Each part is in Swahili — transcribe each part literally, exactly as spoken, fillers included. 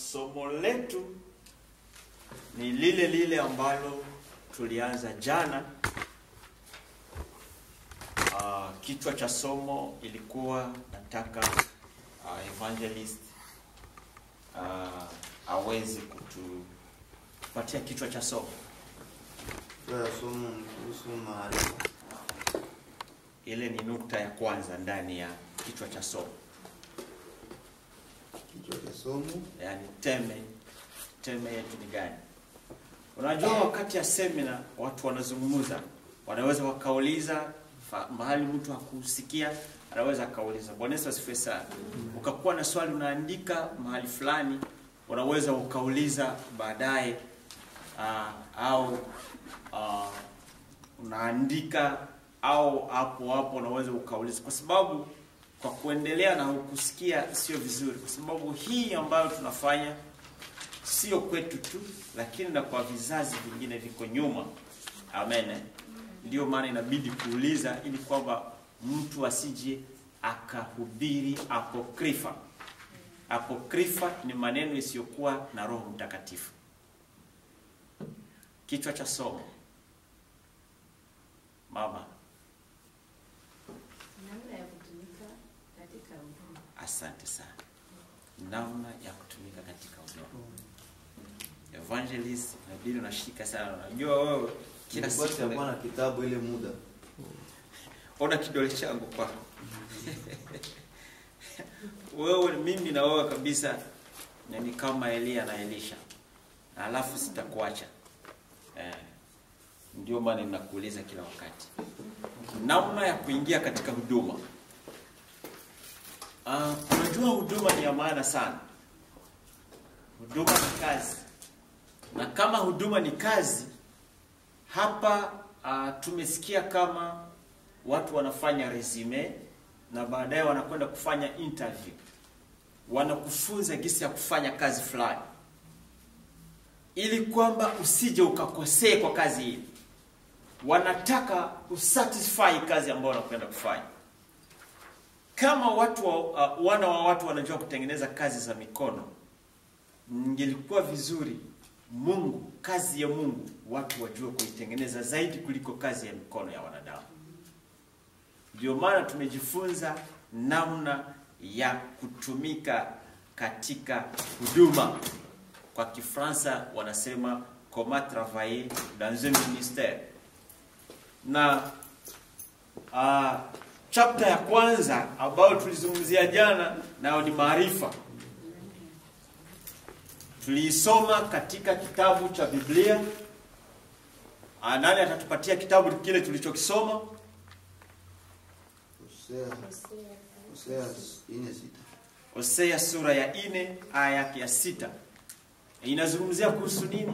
somo letu ni lile lile ambalo tulianza jana. Uh, kichwa cha somo ilikuwa nataka uh, evangelist uh, awezi kutupatia kichwa cha somo. Kichwa cha somo ni kuhusu maarifa. Ile ni nukta ya kwanza ndani ya kichwa cha somo. Kichwa cha somo, yani teme teme yetu ni gani? Unajua wakati ya semina watu wanazungumza, wanaweza wakauliza mahali mtu hakusikia, anaweza akauliza. Bwana Yesu asifiwe sana. Ukakuwa na swali unaandika mahali fulani, unaweza ukauliza baadaye uh, au uh, unaandika au hapo hapo unaweza ukauliza, kwa sababu kwa kuendelea na ukusikia sio vizuri, kwa sababu hii ambayo tunafanya sio kwetu tu, lakini na kwa vizazi vingine viko nyuma. Amen. Ndio maana inabidi kuuliza ili kwamba mtu asije akahubiri apokrifa. Apokrifa ni maneno isiyokuwa na Roho Mtakatifu. Kichwa cha somo, mama. Namna ya kutumika katika huduma. Asante sana. Namna ya kutumika katika huduma. Evangelist, nabidi unashika sana. Unajua wewe kila siku siku na kitabu ile muda. Ona kidole changu kwako. Wewe mimi na wewe kabisa ni kama Elia na Elisha. Alafu sitakuacha. Eh. Ndio maana ninakuuliza kila wakati. Namna ya kuingia katika huduma. Ah, uh, unajua huduma ni ya maana sana. Huduma ni kazi. Na kama huduma ni kazi, hapa uh, tumesikia kama watu wanafanya resume na baadaye wanakwenda kufanya interview. Wanakufunza jinsi ya kufanya kazi fulani, ili kwamba usije ukakosee kwa kazi hii. Wanataka usatisfy kazi ambayo wanakwenda kufanya. Kama watu wa, uh, wana wa watu wanajua kutengeneza kazi za mikono, ingelikuwa vizuri Mungu, kazi ya Mungu watu wajue kuitengeneza zaidi kuliko kazi ya mikono ya wanadamu. Ndio maana tumejifunza namna ya kutumika katika huduma. Kwa Kifaransa wanasema comment travailler dans un ministère. Na uh, chapter ya kwanza ambayo tulizungumzia jana nao ni maarifa. Tuliisoma katika kitabu cha Biblia. Ah, nani atatupatia kitabu kile tulichokisoma? Hosea. Hosea nne sita. Hosea sura ya nne aya yake ya sita. Inazungumzia kuhusu nini?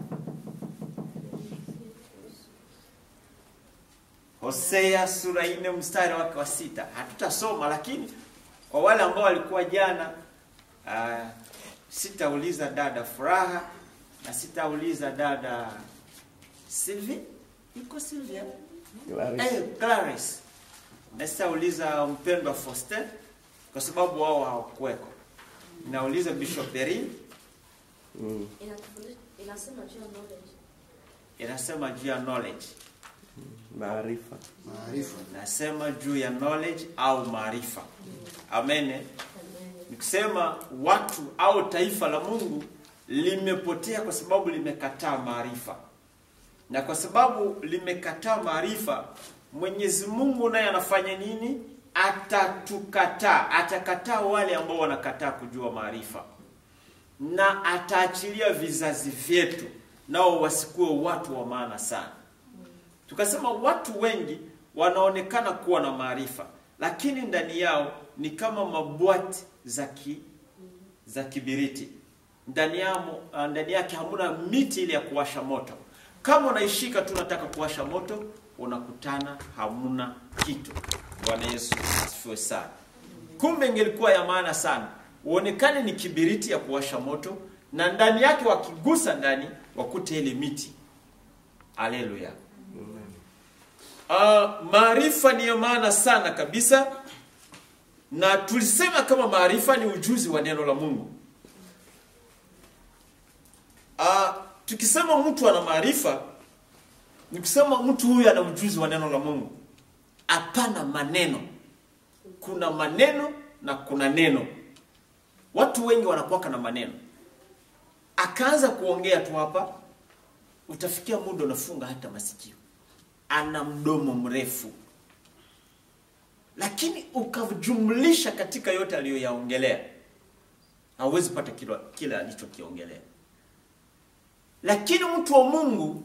Hosea sura nne mstari wake wa sita. Hatutasoma, lakini kwa wale ambao walikuwa jana, uh, sitauliza dada Furaha na sitauliza dada Sylvie. Iko Sylvia? Clarice. Eh, Clarice. Na sitauliza mpendwa Foster kwa sababu wao hawakuweko. Nauliza Bishop Erin. Mm. Inasema juu ya knowledge. Inasema juu ya knowledge. Maarifa. Maarifa. Nasema juu ya knowledge au maarifa. Amen. Nikisema watu au taifa la Mungu limepotea kwa sababu limekataa maarifa. Na kwa sababu limekataa maarifa, Mwenyezi Mungu naye anafanya nini? Atatukataa, atakataa wale ambao wanakataa kujua maarifa. Na ataachilia vizazi vyetu nao wasikuwe watu wa maana sana. Tukasema watu wengi wanaonekana kuwa na maarifa, lakini ndani yao ni kama mabwati za ki, za kibiriti. Ndani yao ndani yake hamuna miti ile ya kuwasha moto. Kama unaishika tu unataka kuwasha moto, unakutana hamuna kitu. Bwana Yesu asifiwe sana. Kumbe ingelikuwa ya maana sana uonekane ni kibiriti ya kuwasha moto, na ndani yake wakigusa ndani wakute ile miti. Haleluya. Uh, maarifa ni ya maana sana kabisa. Na tulisema kama maarifa ni ujuzi wa neno la Mungu. uh, tukisema mtu ana maarifa, ni kusema mtu huyu ana ujuzi wa neno la Mungu. Hapana maneno. Kuna maneno na kuna neno. Watu wengi wanakuwa na maneno. Akaanza kuongea tu hapa, utafikia muda unafunga hata masikio. Ana mdomo mrefu. Lakini ukajumlisha katika yote aliyoyaongelea, hauwezi pata kila kila alichokiongelea. Lakini mtu wa Mungu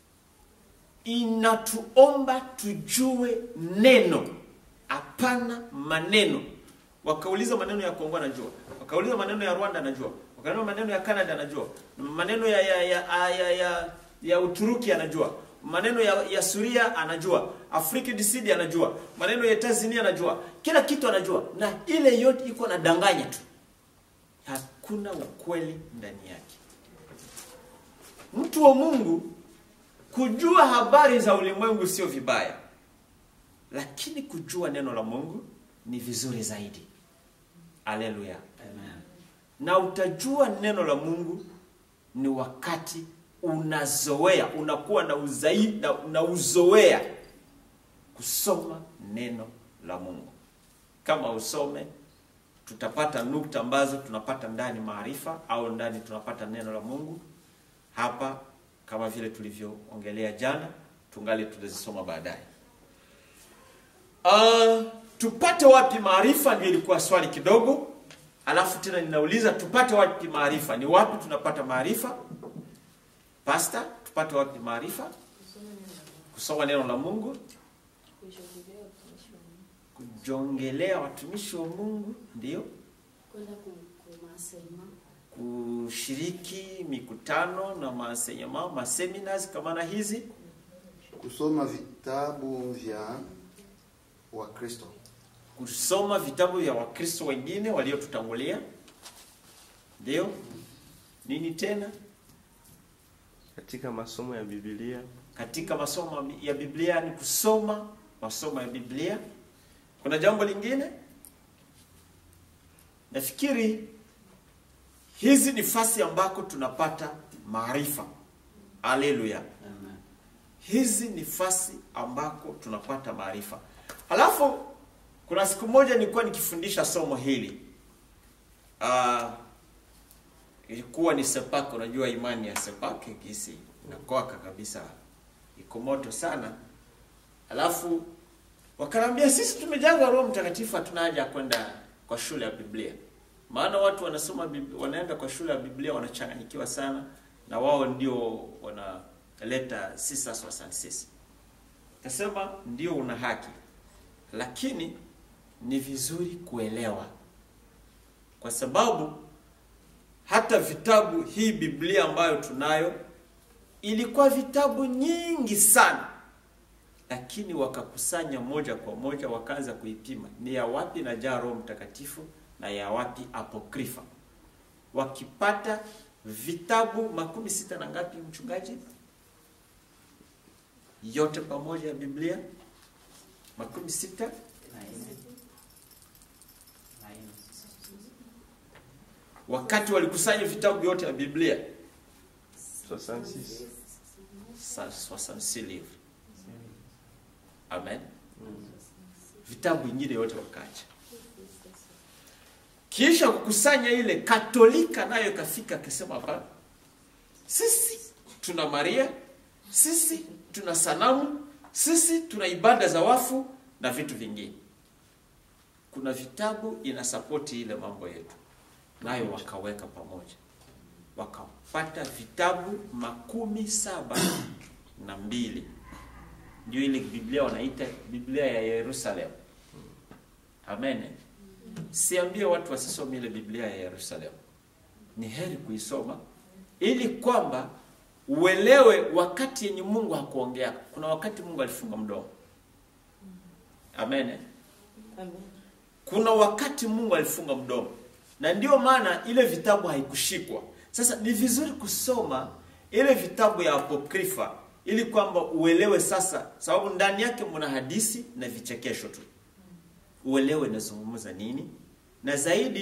inatuomba tujue neno, hapana maneno. Wakauliza maneno ya Kongo anajua, wakauliza maneno ya Rwanda anajua, wakauliza maneno ya Canada anajua, maneno ya ya ya ya, ya, ya Uturuki anajua, maneno ya, ya Suria anajua, Afrika Kusini anajua, maneno ya Tanzania anajua, kila kitu anajua, na ile yote iko na danganya tu. Hakuna ukweli ndani yake. Mtu wa Mungu kujua habari za ulimwengu sio vibaya, lakini kujua neno la Mungu ni vizuri zaidi. Haleluya. Amen. Na utajua neno la Mungu ni wakati unazoea, unakuwa na uzaidi na una uzoea kusoma neno la Mungu. Kama usome, tutapata nukta ambazo tunapata ndani maarifa au ndani tunapata neno la Mungu. Hapa kama vile tulivyoongelea jana, tungali tutazisoma baadaye. Uh, tupate wapi maarifa ndio ilikuwa swali kidogo. Alafu tena ninauliza tupate wapi maarifa? Ni wapi tunapata maarifa? Pastor, tupate wapi maarifa? Kusoma neno la Mungu. Kujongelea watumishi wa Mungu, ndio. Kwenda kumasema. Kushiriki mikutano na masenyama, maseminars kama na hizi. Kusoma vitabu vya Wakristo. Kusoma vitabu vya Wakristo wengine waliotutangulia. Ndio. Nini tena? Katika masomo ya Biblia. Katika masomo ya Biblia ni kusoma masomo ya Biblia. Kuna jambo lingine? Nafikiri hizi ni fasi ambako tunapata maarifa. Haleluya. Amen. Hizi ni fasi ambako tunapata maarifa. Alafu kuna siku moja nilikuwa nikifundisha somo hili. Ah uh, ilikuwa ni Sepako, unajua imani ya Sepake kisi inakoaka kabisa. Iko moto sana. Alafu wakanambia sisi tumejazwa Roho Mtakatifu, hatuna haja kwenda kwa shule ya Biblia. Maana watu wanasoma wanaenda kwa shule ya Biblia wanachanganyikiwa sana, na wao ndio wanaleta sisa swasani sisi. Nasema ndio una haki, lakini ni vizuri kuelewa, kwa sababu hata vitabu hii Biblia ambayo tunayo ilikuwa vitabu nyingi sana, lakini wakakusanya moja kwa moja wakaanza kuipima ni ya wapi na jaa Roho Mtakatifu na ya wapi apokrifa. Wakipata vitabu makumi sita na ngapi mchungaji? Yote pamoja ya Biblia makumi sita wakati walikusanya vitabu yote ya Biblia soixante-six livres. Amen. Vitabu vingine yote wakacha. Kisha kukusanya ile, Katolika nayo kafika akisema hapa, sisi tuna Maria, sisi tuna sanamu, sisi tuna ibada za wafu na vitu vingine. Kuna vitabu inasapoti ile mambo yetu, nayo wakaweka pamoja, wakapata vitabu makumi saba na mbili. Ndio ile Biblia wanaita Biblia ya Yerusalem. Amen. Siambie watu wasisome ile Biblia ya Yerusalem. Ni heri kuisoma ili kwamba uelewe wakati yenye Mungu hakuongea. Kuna wakati Mungu alifunga mdomo. Amen. Amen. Kuna wakati Mungu alifunga mdomo. Na ndio maana ile vitabu haikushikwa. Sasa ni vizuri kusoma ile vitabu ya apokrifa ili kwamba uelewe sasa, sababu ndani yake mna hadithi na vichekesho tu. Uelewe nazungumza nini, na zaidi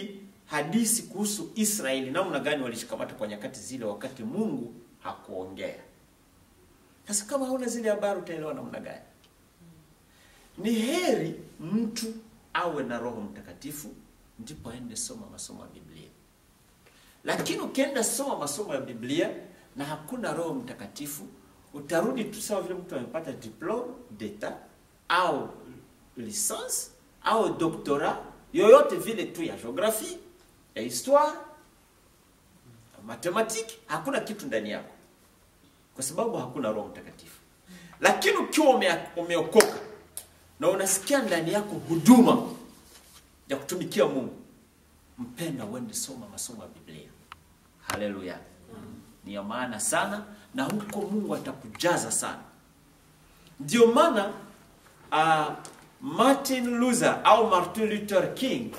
hadithi kuhusu Israeli, namna gani walishikamata kwa nyakati zile wakati Mungu hakuongea. Sasa kama hauna zile habari utaelewa namna gani? Ni heri mtu awe na Roho Mtakatifu ndipo aende soma masomo ya Biblia. Lakini ukienda soma masomo ya Biblia na hakuna Roho Mtakatifu, utarudi tu sawa vile mtu amepata diploma d'etat au licence au doctorat yoyote vile tu ya geography, ya histoire, matematiki, hakuna kitu ndani yako. Kwa sababu hakuna Roho Mtakatifu. Lakini ukiwa umeokoka na unasikia ndani yako huduma ya kutumikia Mungu, mpenda uende soma masomo ya Biblia. Haleluya. Mm. Ni ya maana sana na huko Mungu atakujaza sana. Ndio maana uh, Martin Luther au Martin Luther King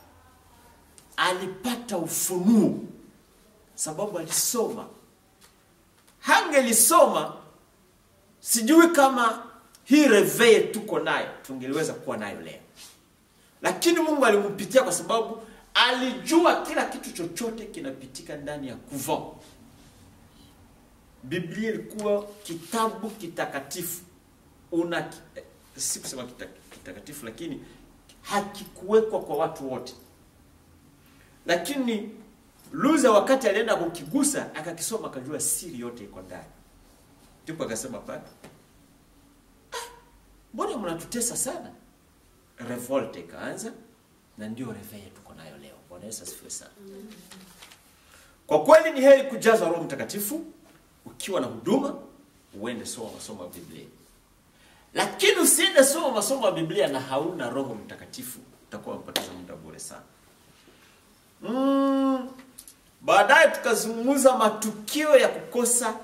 alipata ufunuo sababu alisoma. Hangelisoma sijui kama hii reveye tuko nayo tungeliweza kuwa nayo leo. Lakini Mungu alimpitia kwa sababu alijua kila kitu chochote kinapitika ndani ya couvent. Biblia ilikuwa kitabu kitakatifu. Una si kusema kitakatifu lakini hakikuwekwa kwa watu wote. Lakini Luther wakati alienda kukigusa akakisoma akajua siri yote iko ndani. Ndipo akasema pale, ah, mbona mnatutesa sana? Revolt ikaanza na ndio reveille tuko nayo leo. Bwana Yesu asifiwe sana. Kwa kweli ni heri kujaza Roho Mtakatifu ukiwa na huduma, uende soma masomo ya Biblia. Lakini usiende soma masomo ya Biblia na hauna Roho Mtakatifu, utakuwa umepoteza muda bure sana. Mm, baadaye tukazungumza matukio ya kukosa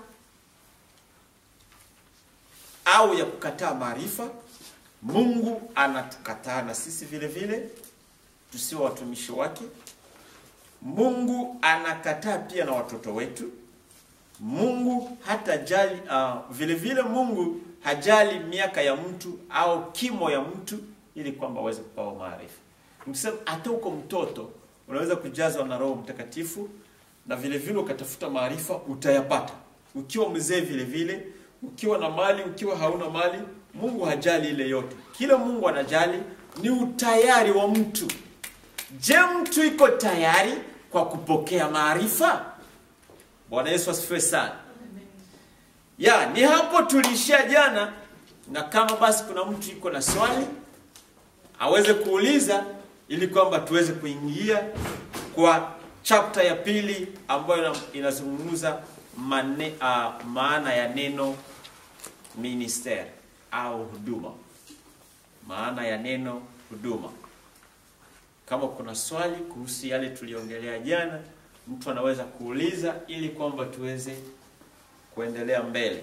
au ya kukataa maarifa. Mungu anatukataa na sisi vile vile tusiwe watumishi wake. Mungu anakataa pia na watoto wetu. Mungu hatajali uh, vile vile Mungu hajali miaka ya mtu au kimo ya mtu ili kwamba aweze kupewa maarifa. Msema hata uko mtoto unaweza kujazwa na Roho Mtakatifu na vile vile ukatafuta maarifa utayapata. Ukiwa mzee vile vile, ukiwa na mali, ukiwa hauna mali, Mungu hajali ile yote. Kila Mungu anajali ni utayari wa mtu. Je, mtu iko tayari kwa kupokea maarifa? Bwana Yesu asifiwe sana. Ya, ni hapo tulishia jana, na kama basi kuna mtu iko na swali aweze kuuliza ili kwamba tuweze kuingia kwa chapter ya pili ambayo inazungumza mane, uh, maana ya neno minister au huduma. Maana ya neno huduma. Kama kuna swali kuhusu yale tuliongelea jana, mtu anaweza kuuliza ili kwamba tuweze kuendelea mbele.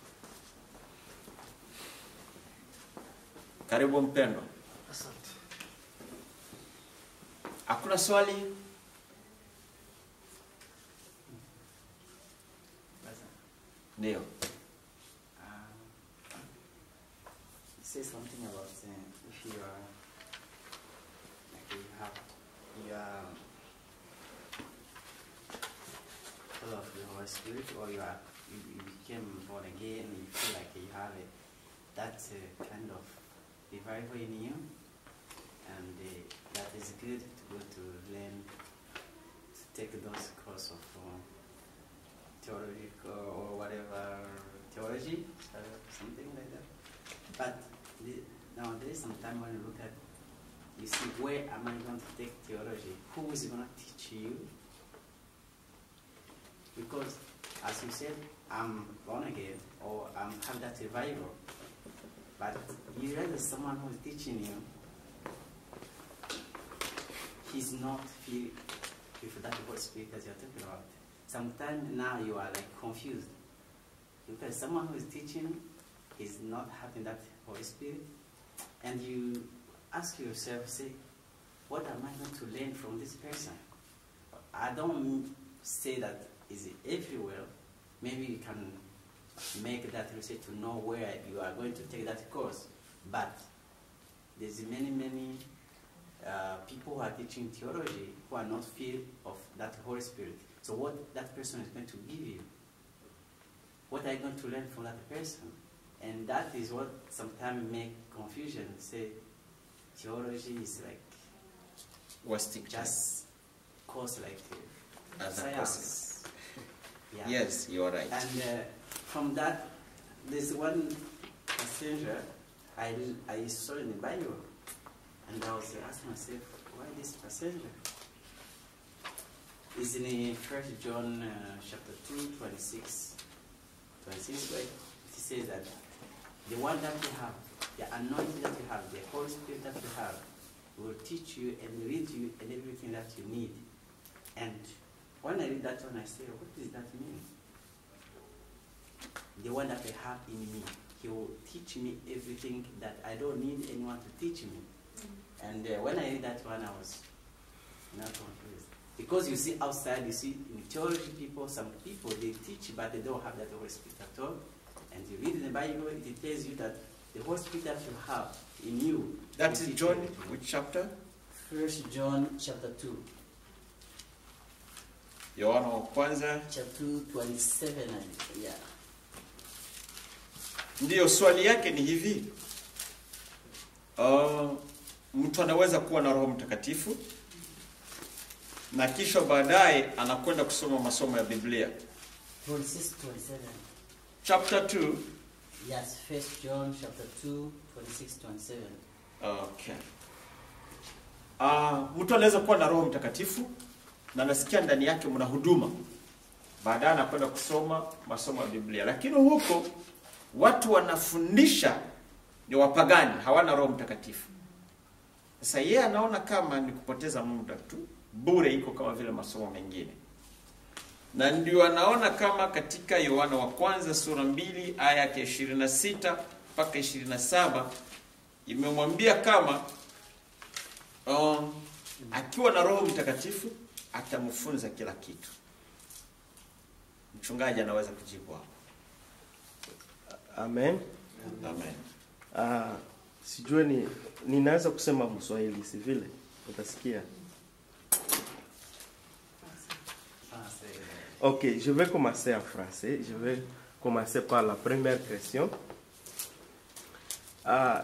Karibu mpendwa. Asante. Hakuna swali? Ndio. Uh, say something about uh, if you are like you have you are full of the Holy Spirit, or you are you, you became born again and you feel like you have a, that uh, kind of revival in you, and uh, that is good to go to learn to take those course of uh, theology or whatever theology, uh, something like that. But the, now there is some time when you look at, you see, where am I going to take theology? Who is going to teach you? Because, as you said, I'm born again, or I'm have that revival. But you realize someone who is teaching you, he's not feel with that Holy Spirit that you're talking about. Sometimes now you are like confused because someone who is teaching is not having that Holy Spirit, and you ask yourself, say, what am I going to learn from this person? I don't say that is everywhere. Maybe you can make that research to know where you are going to take that course, but there's many, many uh, people who are teaching theology who are not filled of that Holy Spirit. So what that person is going to give you? What are you going to learn from that person? And that is what sometimes make confusion. Say theology is like wasting time. just course like uh, As a science. course. Yeah. Yes, you are right. And uh, from that, there's one passenger I, I saw in the Bible, and I was asking myself, why this passenger? It's in First John uh, chapter two, twenty-six, twenty-six, right? It says that the one that you have, the anointing that you have, the Holy Spirit that you have, will teach you and lead you in everything that you need. And when I read that one, I say, what does that mean? The one that I have in me, he will teach me everything that I don't need anyone to teach me. Mm. And uh, when I read that one, I was not confused. Because you see outside, you see in theology people, some people, they teach, but they don't have that Holy Spirit at all. And you read in the Bible, it tells you that the Holy Spirit that you have in you. That is John, which chapter? First John chapter two. Yohana wa kwanza. Chapter twenty-seven, yeah. Ndiyo, swali yake ni hivi. Uh, mtu anaweza kuwa na Roho Mtakatifu na kisha baadaye anakwenda kusoma masomo ya Biblia. twenty-six, twenty-seven. Chapter two. Yes, First John chapter two, twenty-six, twenty-seven. Okay. Uh, mtu anaweza kuwa na Roho Mtakatifu na nasikia ndani yake mna huduma. Baadaye anakwenda kusoma masomo ya Biblia. Lakini huko watu wanafundisha ni wapagani, hawana Roho Mtakatifu. Sasa yeye anaona kama ni kupoteza muda tu, bure iko kama vile masomo mengine. Na ndio anaona kama katika Yohana wa kwanza sura mbili aya ya ishirini na sita mpaka ishirini na saba imemwambia kama um, akiwa na Roho Mtakatifu atamfunza kila kitu. Mchungaji anaweza kujibu hapo. Amen. Amen. Ah, sijue ni ninaweza kusema Mswahili si vile? Utasikia. Ok, je vais commencer en français. Je vais commencer par la première question. Ah,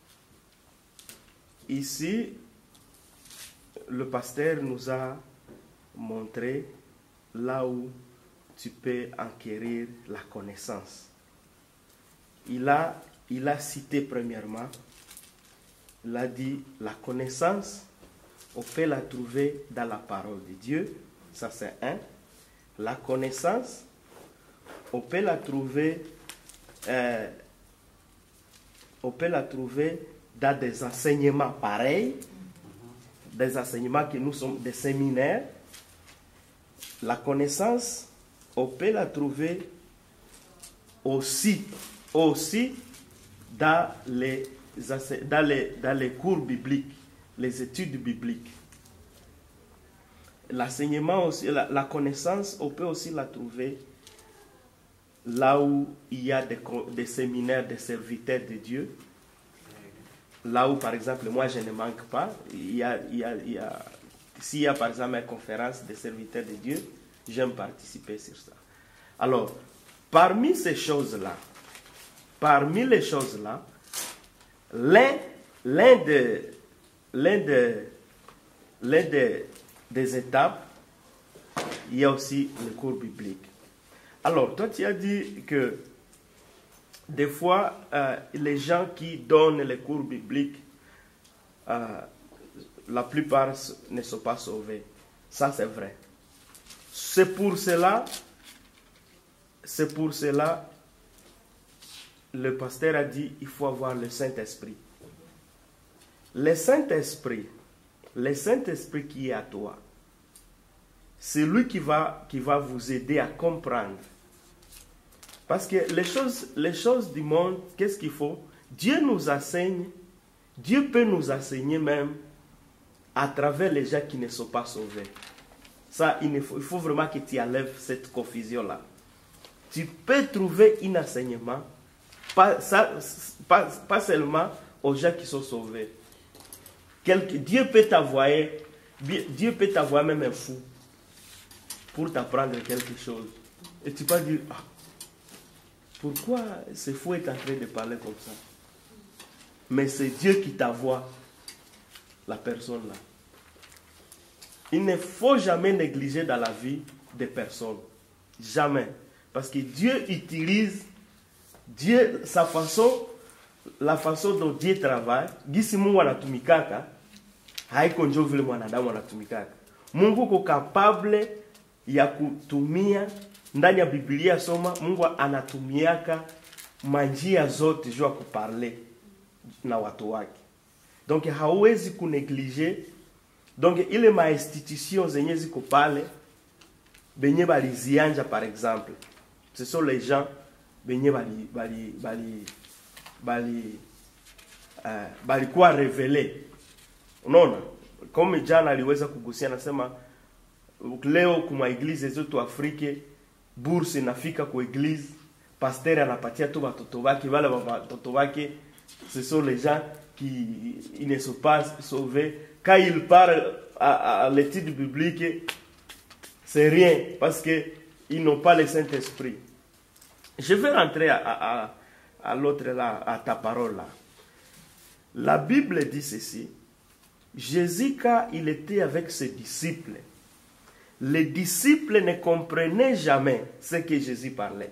ici, le pasteur nous a montré là où tu peux acquérir la connaissance. Il a, il a cité premièrement, il a dit la connaissance, on peut la trouver dans la parole de Dieu, ça c'est un. La connaissance, on peut la trouver, euh, on peut la trouver dans des enseignements pareils, des enseignements que nous sommes des séminaires. La connaissance, on peut la trouver aussi, aussi dans les, dans les, dans les cours bibliques, les études bibliques. L'enseignement aussi, la, la connaissance, on peut aussi la trouver là où il y a des, des séminaires des serviteurs de Dieu. Là où, par exemple, moi je ne manque pas. Il y a, il y a, il y a, s'il y a, par exemple, une conférence des serviteurs de Dieu, j'aime participer sur ça. Alors, parmi ces choses-là, parmi les choses-là, l'un, l'un de, l'un de, l'un de, des étapes, il y a aussi le cours biblique. Alors, toi, tu as dit que des fois, euh, les gens qui donnent les cours bibliques, euh, la plupart ne sont pas sauvés. Ça, c'est vrai. C'est pour cela, c'est pour cela, le pasteur a dit, il faut avoir le Saint-Esprit. Le Saint-Esprit, le Saint-Esprit qui est à toi, c'est lui qui va, qui va vous aider à comprendre. Parce que les choses, les choses du monde, qu'est-ce qu'il faut? Dieu nous enseigne, Dieu peut nous enseigner même à travers les gens qui ne sont pas sauvés. Ça, il faut, il faut vraiment que tu enlèves cette confusion-là. Tu peux trouver un enseignement, pas, ça, pas, pas seulement aux gens qui sont sauvés. Quelque, Dieu peut t'envoyer, Dieu peut t'envoyer même un fou pour t'apprendre quelque chose. Et tu peux dire, ah, pourquoi ce fou est en train de parler comme ça? Mais c'est Dieu qui t'envoie la personne là. Il ne faut jamais négliger dans la vie des personnes. Jamais. Parce que Dieu utilise Dieu, sa façon, la façon dont Dieu travaille. Gisi Mungu anatumikaka, haiko njo vile mwanadamu anatumikaka. Mungu ko capable ya kutumia, ndani ya Biblia soma, Mungu anatumiaka manjia zote juu ya kuparle na watu wake. Donc hawezi kunegliger. Donc ile ma institution zenye ziko pale benye balizianja par exemple. Ce sont les gens benye bali bali bali bali uh, balikuwa revele. Unaona? Kama jana aliweza kugusia nasema leo kuma eglise zetu Afrika bourse inafika kwa eglise, pasteur anapatia tu watoto wake, wale watoto wake ce sont les gens qui ils ne sont pas sauvés. Quand ils parlent à, à, à l'étude biblique, c'est rien parce que ils n'ont pas le Saint-Esprit. Je vais rentrer à, à, à, à l'autre là, à ta parole là. La Bible dit ceci. Jésus, quand il était avec ses disciples, les disciples ne comprenaient jamais ce que Jésus parlait.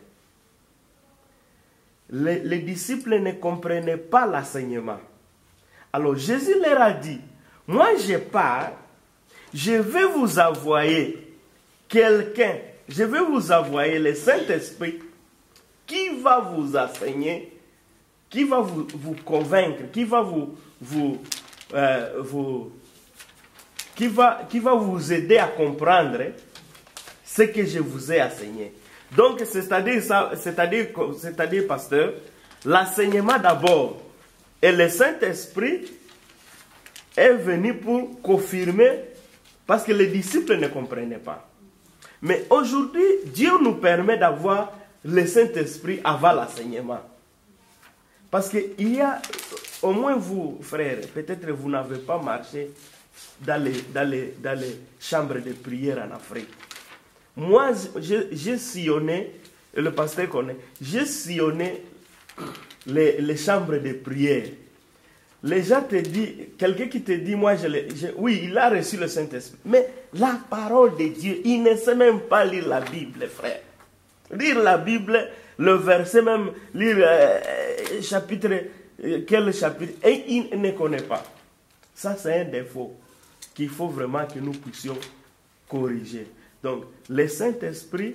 Les, les disciples ne comprenaient pas l'enseignement. Alors Jésus leur a dit, moi je pars, je vais vous envoyer quelqu'un, je vais vous envoyer le Saint-Esprit qui va vous enseigner, qui va vous, vous convaincre, qui va vous, vous, euh, vous, qui va, qui va vous aider à comprendre ce que je vous ai enseigné. Donc, c'est-à-dire, c'est-à-dire, c'est-à-dire, pasteur, l'enseignement d'abord et le Saint-Esprit est venu pour confirmer, parce que les disciples ne comprenaient pas. Mais aujourd'hui, Dieu nous permet d'avoir le Saint-Esprit avant l'enseignement. Parce qu'il y a, au moins vous, frères, peut-être vous n'avez pas marché dans les, dans les, dans les chambres de prière en Afrique. Moi, j'ai sillonné, et le pasteur connaît, j'ai sillonné les, les chambres de prière. Les gens te disent, quelqu'un qui te dit, moi, je, je, oui, il a reçu le Saint-Esprit. Mais la parole de Dieu, il ne sait même pas lire la Bible, frère. Lire la Bible, le verset même, lire euh, chapitre, euh, quel chapitre, et il ne connaît pas. Ça, c'est un défaut qu'il faut vraiment que nous puissions corriger. Donc, le Saint-Esprit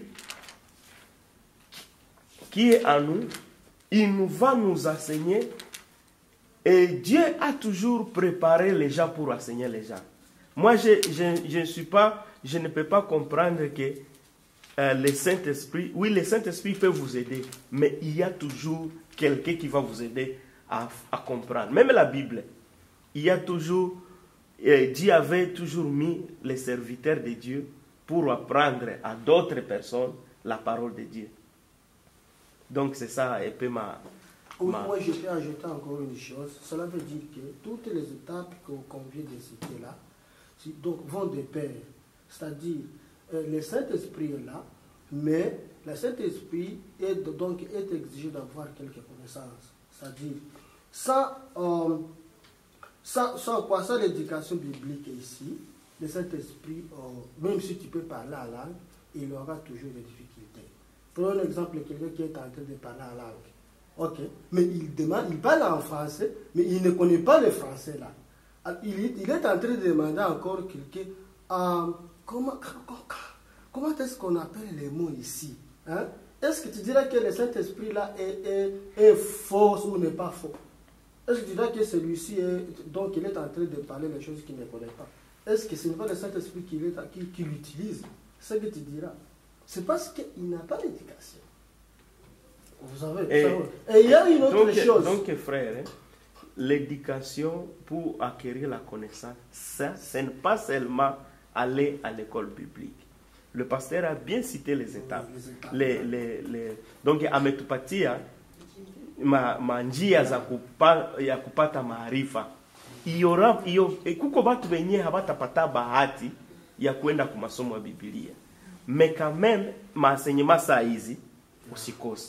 qui est en nous, il nous va nous enseigner. Et Dieu a toujours préparé les gens pour enseigner les gens. Moi, je, je, je, ne, suis pas, je ne peux pas comprendre que euh, le Saint-Esprit, oui, le Saint-Esprit peut vous aider, mais il y a toujours quelqu'un qui va vous aider à, à comprendre. Même la Bible, il y a toujours, euh, Dieu avait toujours mis les serviteurs de Dieu pour apprendre à d'autres personnes la parole de Dieu. Donc c'est ça un peu ma... Oui, ma... moi je peux ajouter encore une chose. Cela veut dire que toutes les étapes qu'on vient de citer là, donc, vont de pair. C'est-à-dire, euh, le Saint-Esprit est là, mais le Saint-Esprit est, donc, est exigé d'avoir quelques connaissances. C'est-à-dire, sans, euh, sans, sans quoi, sans l'éducation biblique ici, le Saint-Esprit, euh, même si tu peux parler en langue, il aura toujours des difficultés. Prenons l'exemple de quelqu'un qui est en train de parler en langue. Ok, mais il demande, il parle en français, mais il ne connaît pas le français là. Il, il est en train de demander encore quelqu'un, euh, comment, comment est-ce qu'on appelle les mots ici, hein? Est-ce que tu dirais que le Saint-Esprit là est, est, est faux ou n'est pas faux? Est-ce que tu dirais que celui-ci est, donc il est en train de parler des choses qu'il ne connaît pas? Est-ce que ce n'est pas le Saint-Esprit qui, qui, qui l'utilise? C'est ce que tu diras. C'est parce qu'il n'a pas d'éducation. Vous savez, et, et il y a une autre donc, chose. Donc, frère, l'éducation pour acquérir la connaissance, ça, ce n'est pas seulement aller à l'école biblique. Le pasteur a bien cité les étapes. Les étapes. Les, les, les, donc, ametupatia ma, ma njia za kupa, ya kupata maarifa. Iyora iyo e, kuko batu benye habatapata bahati ya kwenda kwa masomo ya Biblia. Mais quand même maenseignement saa hizi usikose.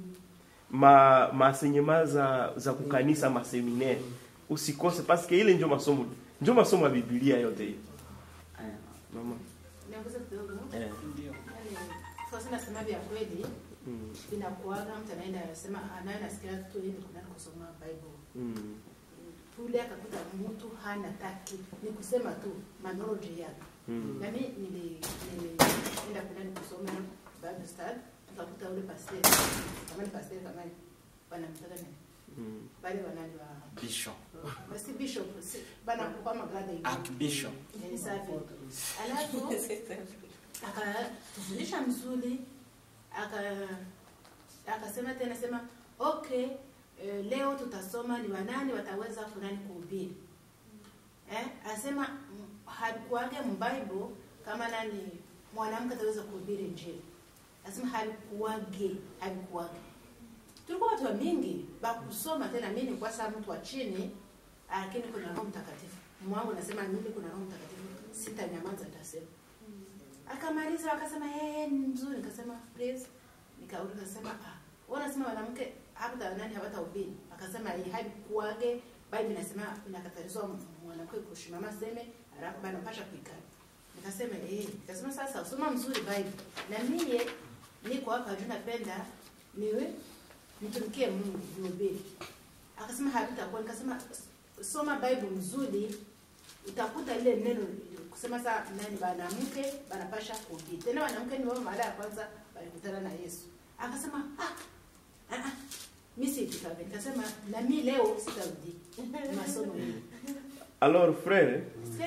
Ma maenseignement za za kukanisa ma seminaire usikose parce que ile ndio masomo ndio masomo ya Biblia yote hiyo. Mama. Nakuza kidogo. Eh. Ndio. Sasa nasema vya kweli. Mm. Inakuaga mtu anaenda anasema anaenda nasikia tu yeye kuna kusoma Bible. Mm. Tule akakuta mtu hana taki ni kusema tu knowledge yake. Mm. Na mimi nili nilienda kuna kusoma Bible study nikakuta ule pastor kama ni pastor kama wanamtaka nini? Mm. Bali wanani wa Bishop. Basi bishop si bana kwa magrada hivi. Archbishop. Ni safi. Alafu akatufundisha mzuri aka akasema tena sema okay e, leo tutasoma ni wanani wataweza fulani kuhubiri. Eh, asema halikuwage mbible kama nani mwanamke ataweza kuhubiri injili. Asema halikuwage, halikuwage. Tulikuwa watu mingi ba kusoma tena mimi kwa sababu mtu wa chini lakini kuna Roho Mtakatifu. Mwangu nasema mimi kuna Roho Mtakatifu sitanyamaza nitasema. Akamaliza akasema eh ni mzuri nikasema please nikauli nikasema ah wanasema wanamke hapa nani hawatahubiri akasema hii haikuwage Bible inasema inakatalizwa mwanamke kushimama seme alafu bana pasha kuikana nikasema eh nikasema sasa usoma mzuri Bible na mimi niko hapa juu napenda niwe mtumikie Mungu nihubiri akasema habitakuwa nikasema soma Bible mzuri utakuta ile neno kusema saa nani wanamke wanapasha kuhubiri tena wanamke ni wao mara ya kwanza walikutana na Yesu akasema ah ah mimi sitaka nikasema na mimi leo sitarudi masomo hili. Alors frère,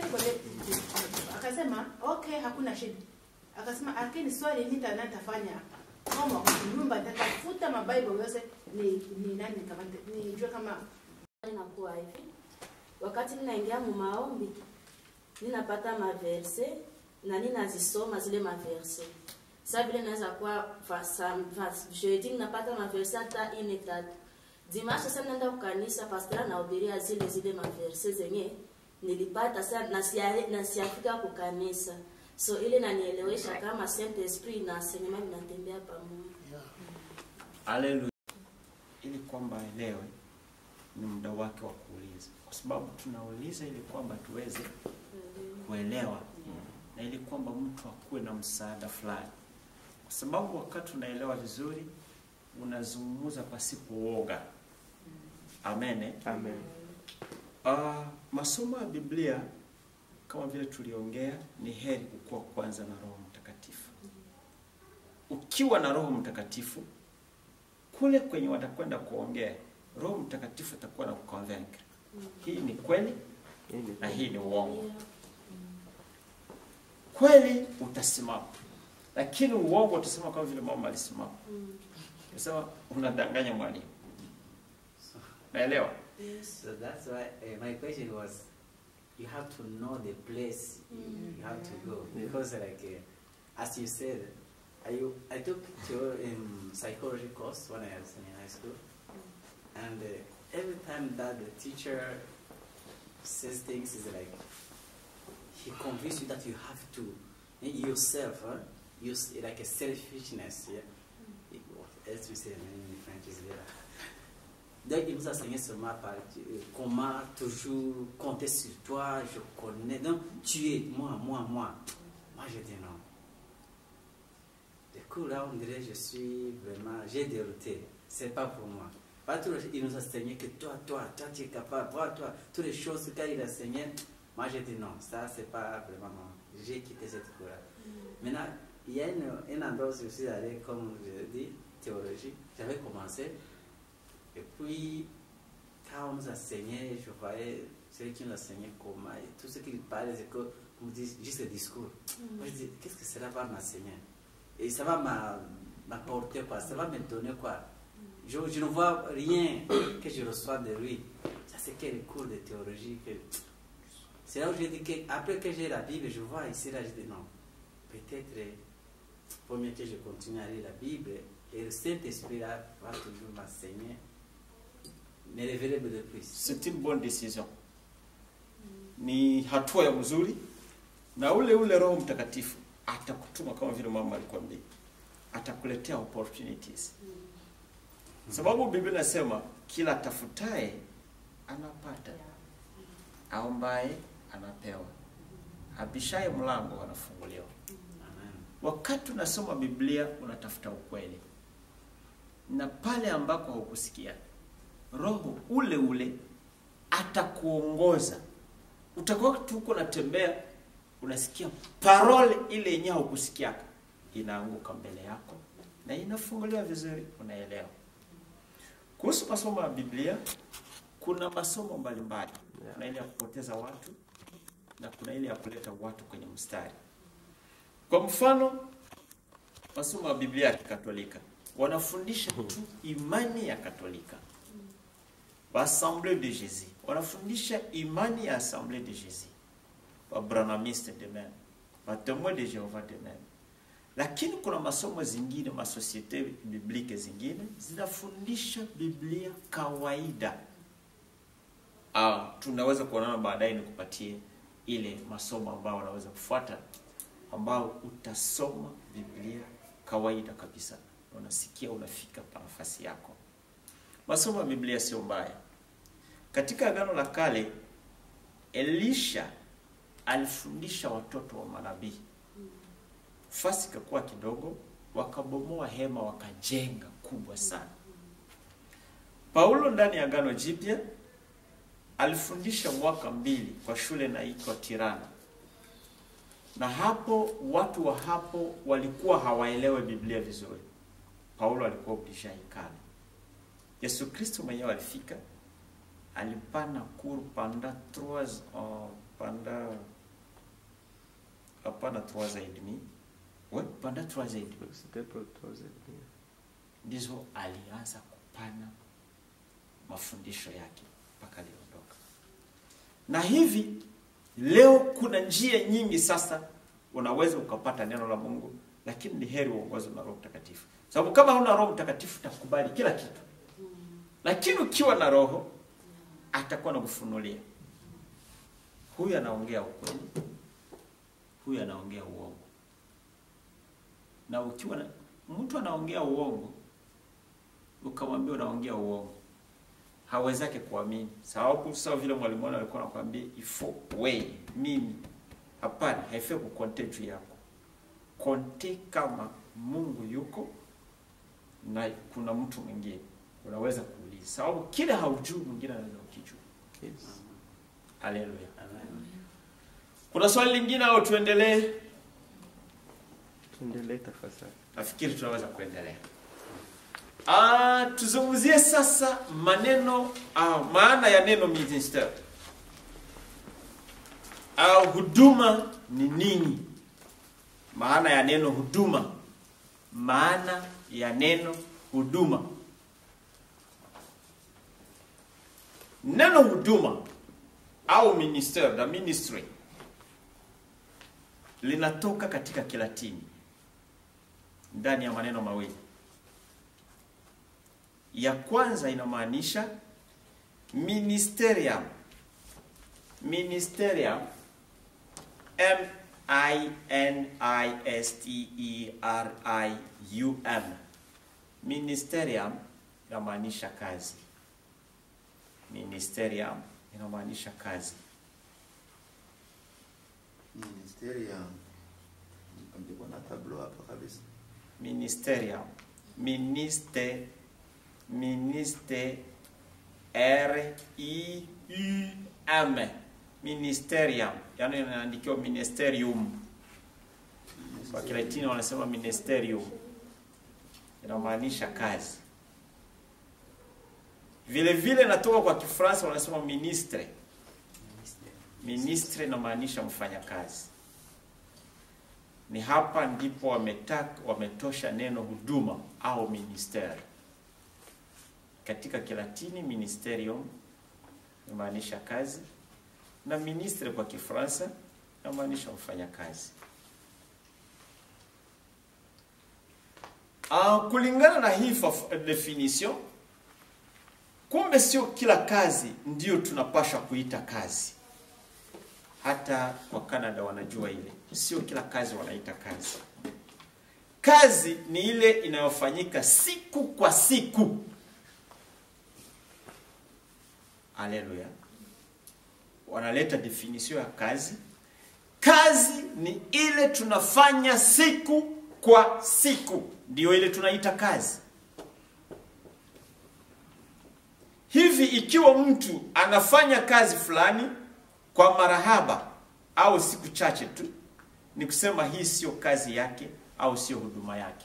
akasema okay hakuna shida. Akasema lakini swali nini nitafanya kama nyumba nitatafuta mabible yote ni ni nani kama nijue kama inakuwa hivi. Wakati ninaingia mu maombi ninapata maverse na ninazisoma zile maverse. Sasa vile naweza kuwa fasa jeudi ninapata maverse hata ine tatu. Dimanche sasa naenda kukanisa pastor anahubiria zile zile maverse zenye nilipata sasa na na siafika kukanisa. So ile nanielewesha kama Saint Esprit na sinema vinatembea pamoja. Haleluya. Ili kwamba elewe ni muda wake wa kuuliza. Kwa sababu tunauliza ili kwamba tuweze kuelewa na ili kwamba mtu akuwe na msaada fulani. Kwa sababu wakati unaelewa vizuri unazungumza pasipo woga. Amen. amen. Uh, masomo ya Biblia kama vile tuliongea ni heri kukua kwanza na Roho Mtakatifu. Ukiwa na Roho Mtakatifu kule kwenye watakwenda kuongea Roho Mtakatifu atakuwa na kuconvince. Hii ni kweli na hii ni uongo. Kweli utasimama. Lakini uongo utasema kama vile mama alisimama. Unasema unadanganya mwalimu. Naelewa? So that's why uh, my question was, you have to know the place mm. you have to go. Yeah. Because like, uh, as you said, I, I took your um, psychology course when I was in high school. And uh, every time that the teacher says things, is like, he convinces you that you have to, yourself, huh? Use like a selfishness, yeah? Mm. As we say in French, is there. Donc il nous a enseigné seulement par comment toujours compter sur toi, je connais. Donc tu es moi, moi, moi. Moi je dis non. Du coup là on dirait je suis vraiment, j'ai dérouté. C'est pas pour moi. Pas tout, il nous a enseigné que toi, toi, toi tu es capable, toi, toi, toutes les choses que il a enseigné. Moi je dis non, ça c'est pas vraiment moi. J'ai quitté cette cour là. Mm. Maintenant il y a une, une endroit où je suis allé, comme je dis, théologie. J'avais commencé. Et puis, quand on nous enseignait, je voyais ceux qui nous enseignaient comment, et tout ce qu'ils parlaient, c'est que, on me dit juste le discours. Mm. Moi, je dis, qu'est-ce que cela va m'enseigner? Et ça va m'apporter quoi? Ça va me donner quoi? Mm. je, je ne vois rien que je reçois de lui. Ça, c'est quel cours de théologie que... C'est là où je dis qu'après que j'ai la Bible, je vois ici, là, je dis non. Peut-être, pour mieux que je continue à lire la Bible, et le Saint-Esprit là va toujours m'enseigner. Mais révéler de plus. C'est une bonne décision. ni hatua ya mzuri, na ule ule Roho Mtakatifu atakutuma kama vile mama alikwambia, atakuletea opportunities. Sababu Biblia inasema kila tafutaye anapata, aombaye anapewa, abishaye mlango anafunguliwa. Wakati unasoma Biblia unatafuta ukweli, na pale ambako hukusikia, Roho ule ule atakuongoza. Utakuwa tuko natembea, unasikia parole ile yenyewe hukusikia, inaanguka mbele yako na inafunguliwa vizuri, unaelewa. Kuhusu masomo ya Biblia, kuna masomo mbalimbali. Kuna ile ya kupoteza watu na kuna ile ya kuleta watu kwenye mstari. Kwa mfano, masomo ya Biblia ya Katolika wanafundisha tu imani ya Katolika. L'Assemblée de Jésus wanafundisha imani ya Assemblée de Jésus. Wa Branhamiste de même, wa Témoins de Jéhovah de même. Lakini kuna masomo zingine, masosiete biblike zingine zinafundisha Biblia kawaida. Ah, tunaweza kuonana baadaye nikupatie ile masomo ambayo unaweza kufuata, ambao utasoma Biblia kawaida kabisa. Unasikia unafika pa nafasi yako. Masomo ya Biblia sio mbaya. Katika Agano la Kale, Elisha alifundisha watoto wa manabii. Fasi ikakuwa kidogo, wakabomoa hema wakajenga kubwa sana. Paulo ndani ya Agano Jipya alifundisha mwaka mbili kwa shule na iko Tirana. Na hapo watu wa hapo walikuwa hawaelewe Biblia vizuri. Paulo alikuwa ukishaikana. Yesu Kristo mwenyewe alifika, alipana cours pendant trois ans, pendant pendant trois ans et demi. Ouais, pendant trois ans et demi. C'était pour trois ans et demi. Ndizo alianza kupana mafundisho yake mpaka aliondoka. Na hivi leo kuna njia nyingi sasa unaweza ukapata neno la Mungu, lakini ni heri uongozwe na Roho Mtakatifu. Sababu kama huna Roho Mtakatifu utakubali kila kitu. Lakini ukiwa na Roho atakuwa anakufunulia. Huyu anaongea ukweli, huyu anaongea uongo. Na ukiwa na mtu anaongea uongo, ukamwambia unaongea uongo, hawezake kuamini. Sababu sawa vile mwalimu wao alikuwa anakuambia ifo wewe mimi. Hapana, haifai kukonte juu yako. Konte kama Mungu yuko na kuna mtu mwingine unaweza kuuliza. Sababu kile haujui mwingine anaweza kujua. Yes. Haleluya. Kuna swali lingine au tuendelee? Tuendelee tafadhali. Nafikiri tunaweza kuendelea. Ah, tuzungumzie sasa maneno au maana ya neno minister. Au huduma ni nini? Maana ya neno huduma. Maana ya neno huduma. Neno huduma au minister, the ministry, linatoka katika Kilatini ndani ya maneno mawili. Ya kwanza inamaanisha ministerium. Ministerium, M I N I S T E R I U M. Ministerium inamaanisha kazi. Ministerium inamaanisha kazi. Ministerium. Ndiko na tablo hapa kabisa. Ministerium. Minister. Minister. R I U M. Ministerium. Yani inaandikiwa ministerium. Kwa Kilatini wanasema ministerium. Inamaanisha kazi. Vile vile natoka kwa Kifaransa wanasema ministre. Ministre inamaanisha mfanyakazi. Ni hapa ndipo wametaka wametosha neno huduma au ministeri. Katika Kilatini ministerium inamaanisha kazi na ministre kwa Kifaransa inamaanisha mfanyakazi. Ah, kulingana na hii definition, kumbe sio kila kazi ndio tunapasha kuita kazi. hata kwa Canada wanajua ile. Sio kila kazi wanaita kazi. Kazi ni ile inayofanyika siku kwa siku. Haleluya. Wanaleta definition ya kazi. Kazi ni ile tunafanya siku kwa siku. Ndio ile tunaita kazi. Hivi ikiwa mtu anafanya kazi fulani kwa marahaba au siku chache tu, ni kusema hii sio kazi yake au sio huduma yake.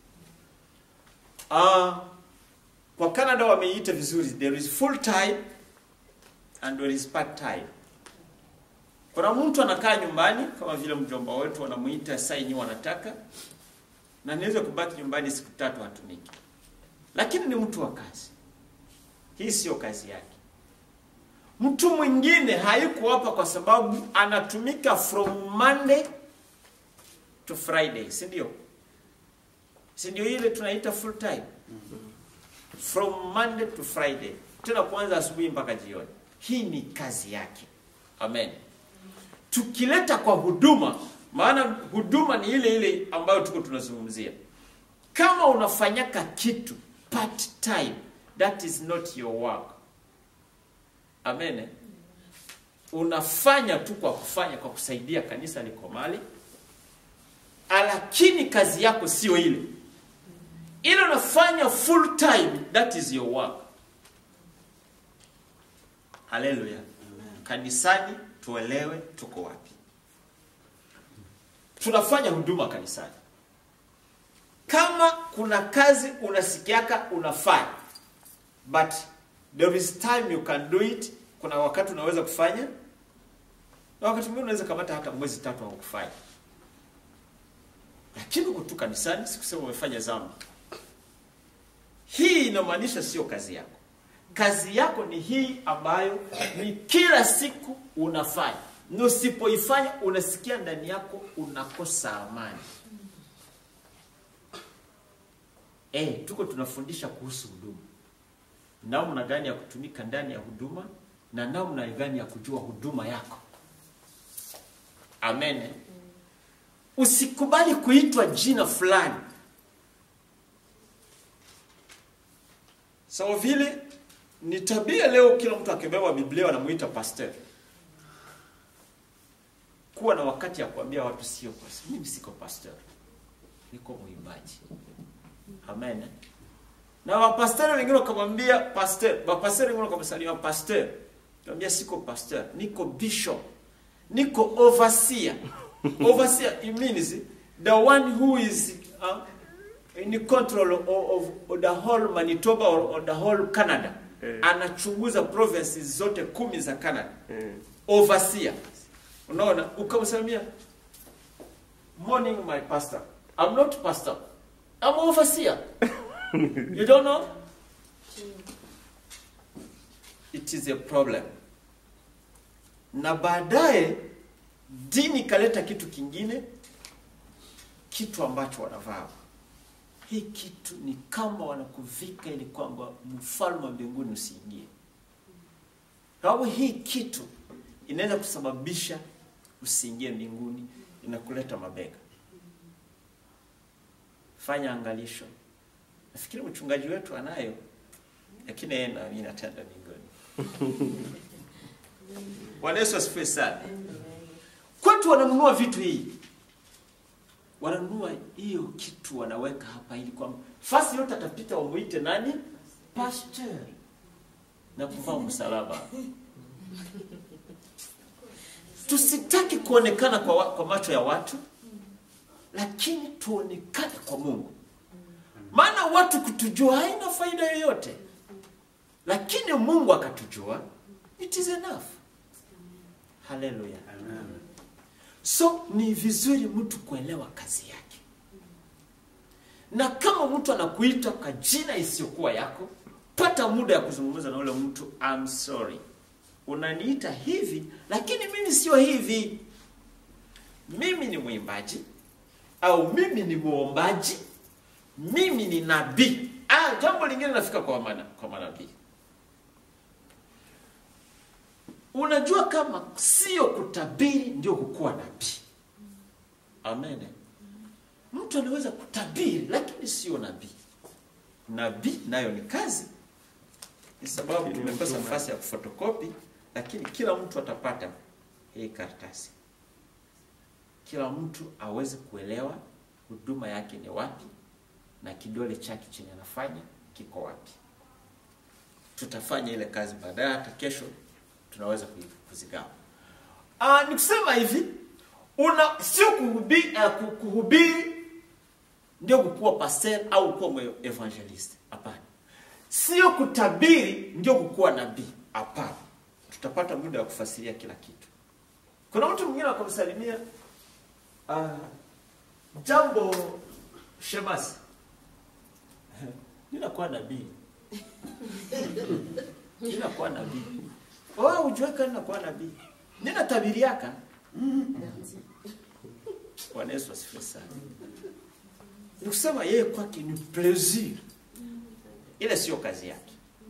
Ah, kwa Canada wameita vizuri, there is full time and there is part time. Kuna mtu anakaa nyumbani kama vile mjomba wetu wanamuita saa yenyewe wanataka, na anaweza kubaki nyumbani siku tatu hatumiki. Lakini ni mtu wa kazi. Hii sio kazi yake. Mtu mwingine hayuko hapa kwa sababu anatumika from Monday to Friday, si ndio? Si ndio ile tunaita full time? From Monday to Friday. Tena kuanza asubuhi mpaka jioni. Hii ni kazi yake. Amen. Tukileta kwa huduma, maana huduma ni ile ile ambayo tuko tunazungumzia. Kama unafanyaka kitu part time, that is not your work. Amen. Unafanya tu kwa kufanya, kwa kusaidia kanisa liko mali, lakini kazi yako sio ile. Ile unafanya full time, that is your work. Haleluya. Kanisani tuelewe tuko wapi. Tunafanya huduma kanisani. Kama kuna kazi unasikiaka unafanya, but there is time you can do it. Kuna wakati unaweza kufanya, na wakati mwingine unaweza kamata hata mwezi tatu au kufanya. Lakini uko tu kanisani, sikusema umefanya dhambi. Hii inamaanisha sio kazi yako. Kazi yako ni hii ambayo ni kila siku unafanya. Na usipoifanya unasikia ndani yako unakosa amani. Eh, tuko tunafundisha kuhusu huduma. Namna gani ya kutumika ndani ya huduma na namna gani ya kujua huduma yako. Amen. Usikubali kuitwa jina fulani. Sawa vile ni tabia leo kila mtu akibeba Biblia anamuita pastor. Kuwa na wakati ya kuambia watu sio pastor. Mimi siko pastor. Niko muimbaji. Amen. Na wapastori wengine wakamwambia pastor, wapastori wengine wakamsalimia pastor. Niambia siko pastor, niko bishop. Niko overseer. Overseer it means the one who is uh, in control of, of, of the whole Manitoba or, or the whole Canada. Eh. Anachunguza provinces zote kumi za Canada. Eh. Overseer. Unaona, ukamsalimia, morning my pastor. I'm not pastor. I'm overseer. You don't know? It is a problem. Na baadaye dini kaleta kitu kingine, kitu ambacho wanavaa. Hii kitu ni kama wanakuvika ili kwamba mfalme wa mbinguni usiingie. Kwa hii kitu inaweza kusababisha usiingie mbinguni, inakuleta mabega. Fanya angalisho. Nafikiri mchungaji wetu anayo, lakini yeye na mimi natenda mbinguni. Bwana Yesu asifiwe sana. Kwetu wananunua vitu hii. Wananunua hiyo kitu wanaweka hapa ili kwamba fasi yote atapita wamuite nani? Pastor. Na kuvaa msalaba. Tusitaki kuonekana kwa, kwa macho ya watu, lakini tuonekane kwa Mungu. Maana watu kutujua haina faida yoyote. Lakini Mungu akatujua, it is enough. Hallelujah. Amen. So ni vizuri mtu kuelewa kazi yake. Na kama mtu anakuita kwa jina isiyokuwa yako, pata muda ya kuzungumza na ule mtu. I'm sorry. Unaniita hivi, lakini mimi sio hivi. Mimi ni mwimbaji, au mimi ni muombaji, mimi ni nabii. Ah, jambo lingine nafika kwa maana kwa manabii. unajua kama sio kutabiri ndio kukuwa nabii. Amen. Mtu anaweza kutabiri lakini sio nabii. Nabii nayo ni kazi. Ni sababu tumekosa nafasi ya kufotokopi, lakini kila mtu atapata hii karatasi. Kila mtu aweze kuelewa huduma yake ni wapi na kidole chake chenye anafanya kiko wapi. Tutafanya ile kazi baadaye, hata kesho tunaweza kuzigawa. Ah, nikusema hivi, una sio kuhubiri uh, kuhubiri ndio kukuwa pastor au kuwa evangelist. Hapana. Sio kutabiri ndio kukuwa nabii. Hapana. Tutapata muda wa kufasiria kila kitu. Kuna mtu mwingine akamsalimia uh, jambo Shemasi. Ninakuwa nabii. Ninakuwa nabii. Wewe ujue kama ninakuwa nabii. Ninatabiriaka. Bwana Yesu asifiwe sana. Nikusema yeye kwake ni plaisir. Ile sio kazi yake.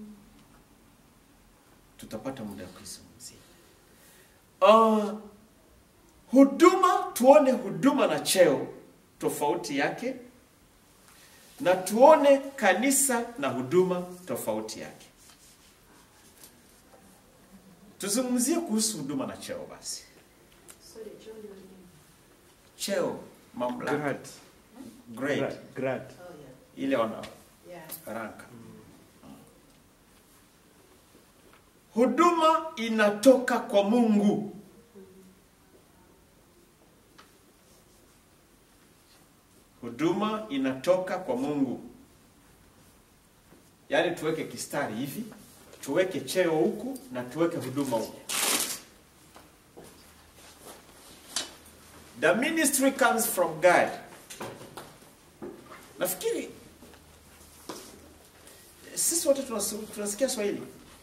Tutapata muda wa kuzungumzia. Uh, huduma, tuone huduma na cheo tofauti yake, na tuone kanisa na huduma tofauti yake. Tuzungumzie kuhusu huduma na cheo basi. Cheo, mamlaka. Grade. Grade. Grade. Oh, yeah. Ile wana Yeah. ranka. Huduma inatoka kwa Mungu. Huduma inatoka kwa Mungu. Yaani tuweke kistari hivi, tuweke cheo huku na tuweke huduma huku. The ministry comes from God. Nafikiri sisi wote tunasikia Swahili.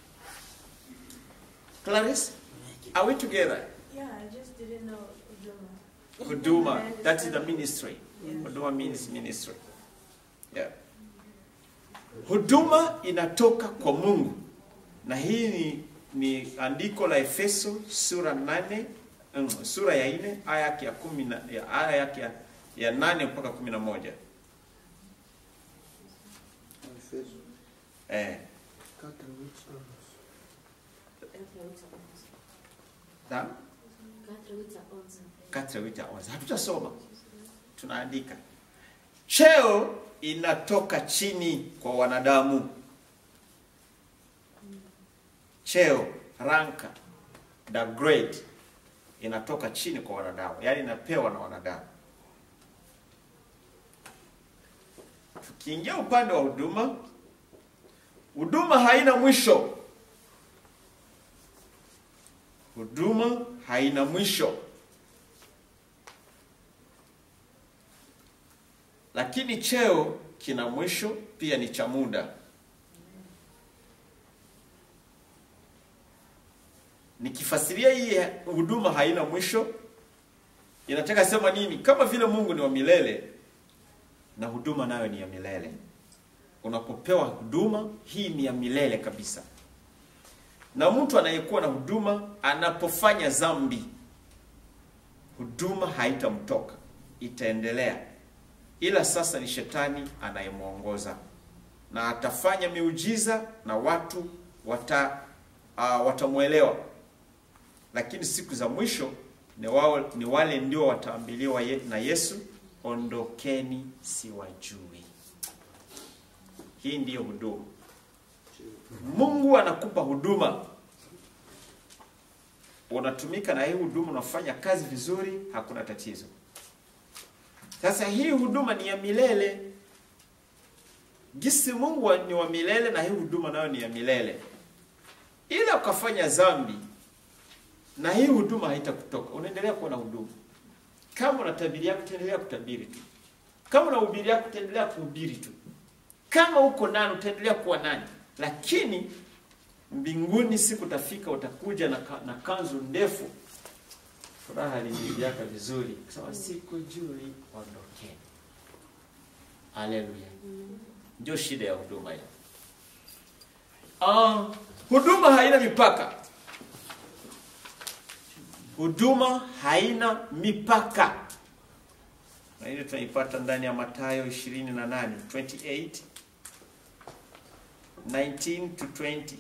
Clarice, are we together? Yeah, I just didn't know Huduma. Huduma, that is the ministry. Huduma means ministry. Yeah. Huduma inatoka kwa Mungu. Na hii ni, ni andiko la Efeso sura nane, um, sura ya nne aya yake ya kumi na ya aya yake ya, ya nane mpaka kumi na moja. Efeso. Eh. Da? Katra wita onza. Hatutasoma. Tunaandika. Cheo inatoka chini kwa wanadamu. Cheo, ranka, the grade inatoka chini kwa wanadamu. Yaani inapewa na wanadamu. Tukiingia upande wa huduma, huduma haina mwisho. Huduma haina mwisho. Lakini cheo kina mwisho, pia ni cha muda. Nikifasiria hii huduma haina mwisho, inataka sema nini? Kama vile Mungu ni wa milele na huduma nayo ni ya milele. Unapopewa huduma, hii ni ya milele kabisa. Na mtu anayekuwa na huduma anapofanya dhambi, huduma haitamtoka, itaendelea. Ila sasa ni shetani anayemuongoza, na atafanya miujiza na watu wata uh, watamuelewa. Lakini siku za mwisho ni wao ni wale ndio wataambiliwa ye, na Yesu, ondokeni siwajui. Hii ndiyo huduma. Mungu anakupa huduma. Unatumika na hii huduma, unafanya kazi vizuri, hakuna tatizo. Sasa hii huduma ni ya milele. Gisi Mungu ni wa milele na hii huduma nayo ni ya milele. Ila ukafanya dhambi na hii huduma haitakutoka. Unaendelea kuwa na huduma. Kama unatabiria utaendelea kutabiri tu. Kama unahubiria utaendelea kuhubiri tu. Kama uko nani utaendelea kuwa nani. Lakini mbinguni siku tafika utakuja na, na kanzu ndefu. Furaha lilijiaka vizuri. Kusema siku jui ondokeni. Haleluya. Ndio shida ya huduma hiyo. Ah, huduma haina mipaka. huduma haina mipaka. Na ile tunaipata ndani ya Mathayo ishirini na nane, twenty-eight, nineteen to twenty.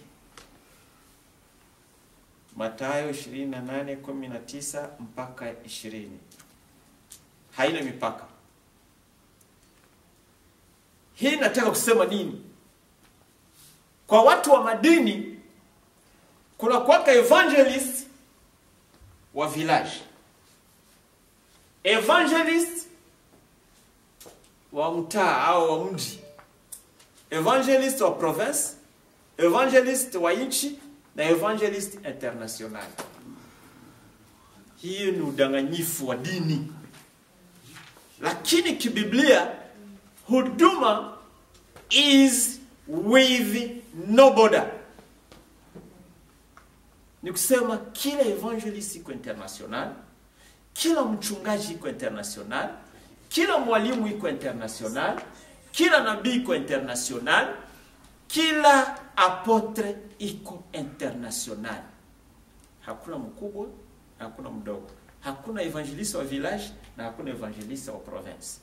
Mathayo ishirini na nane, kumi na tisa mpaka ishirini. Haina mipaka. Hii nataka kusema nini? Kwa watu wa madini kuna kwaka evangelist wa village, evangelist wa mtaa au wa mji, evangelist wa province, evangelist wa nchi na evangelist international. Hii ni udanganyifu wa dini. Lakini kibiblia huduma is with no border. Ni kusema kila evangelist iko international, kila mchungaji iko international, kila mwalimu iko international, kila nabii iko international, kila apotre iko international. Hakuna mkubwa, hakuna mdogo. Hakuna evangelist wa village na hakuna evangelist wa province.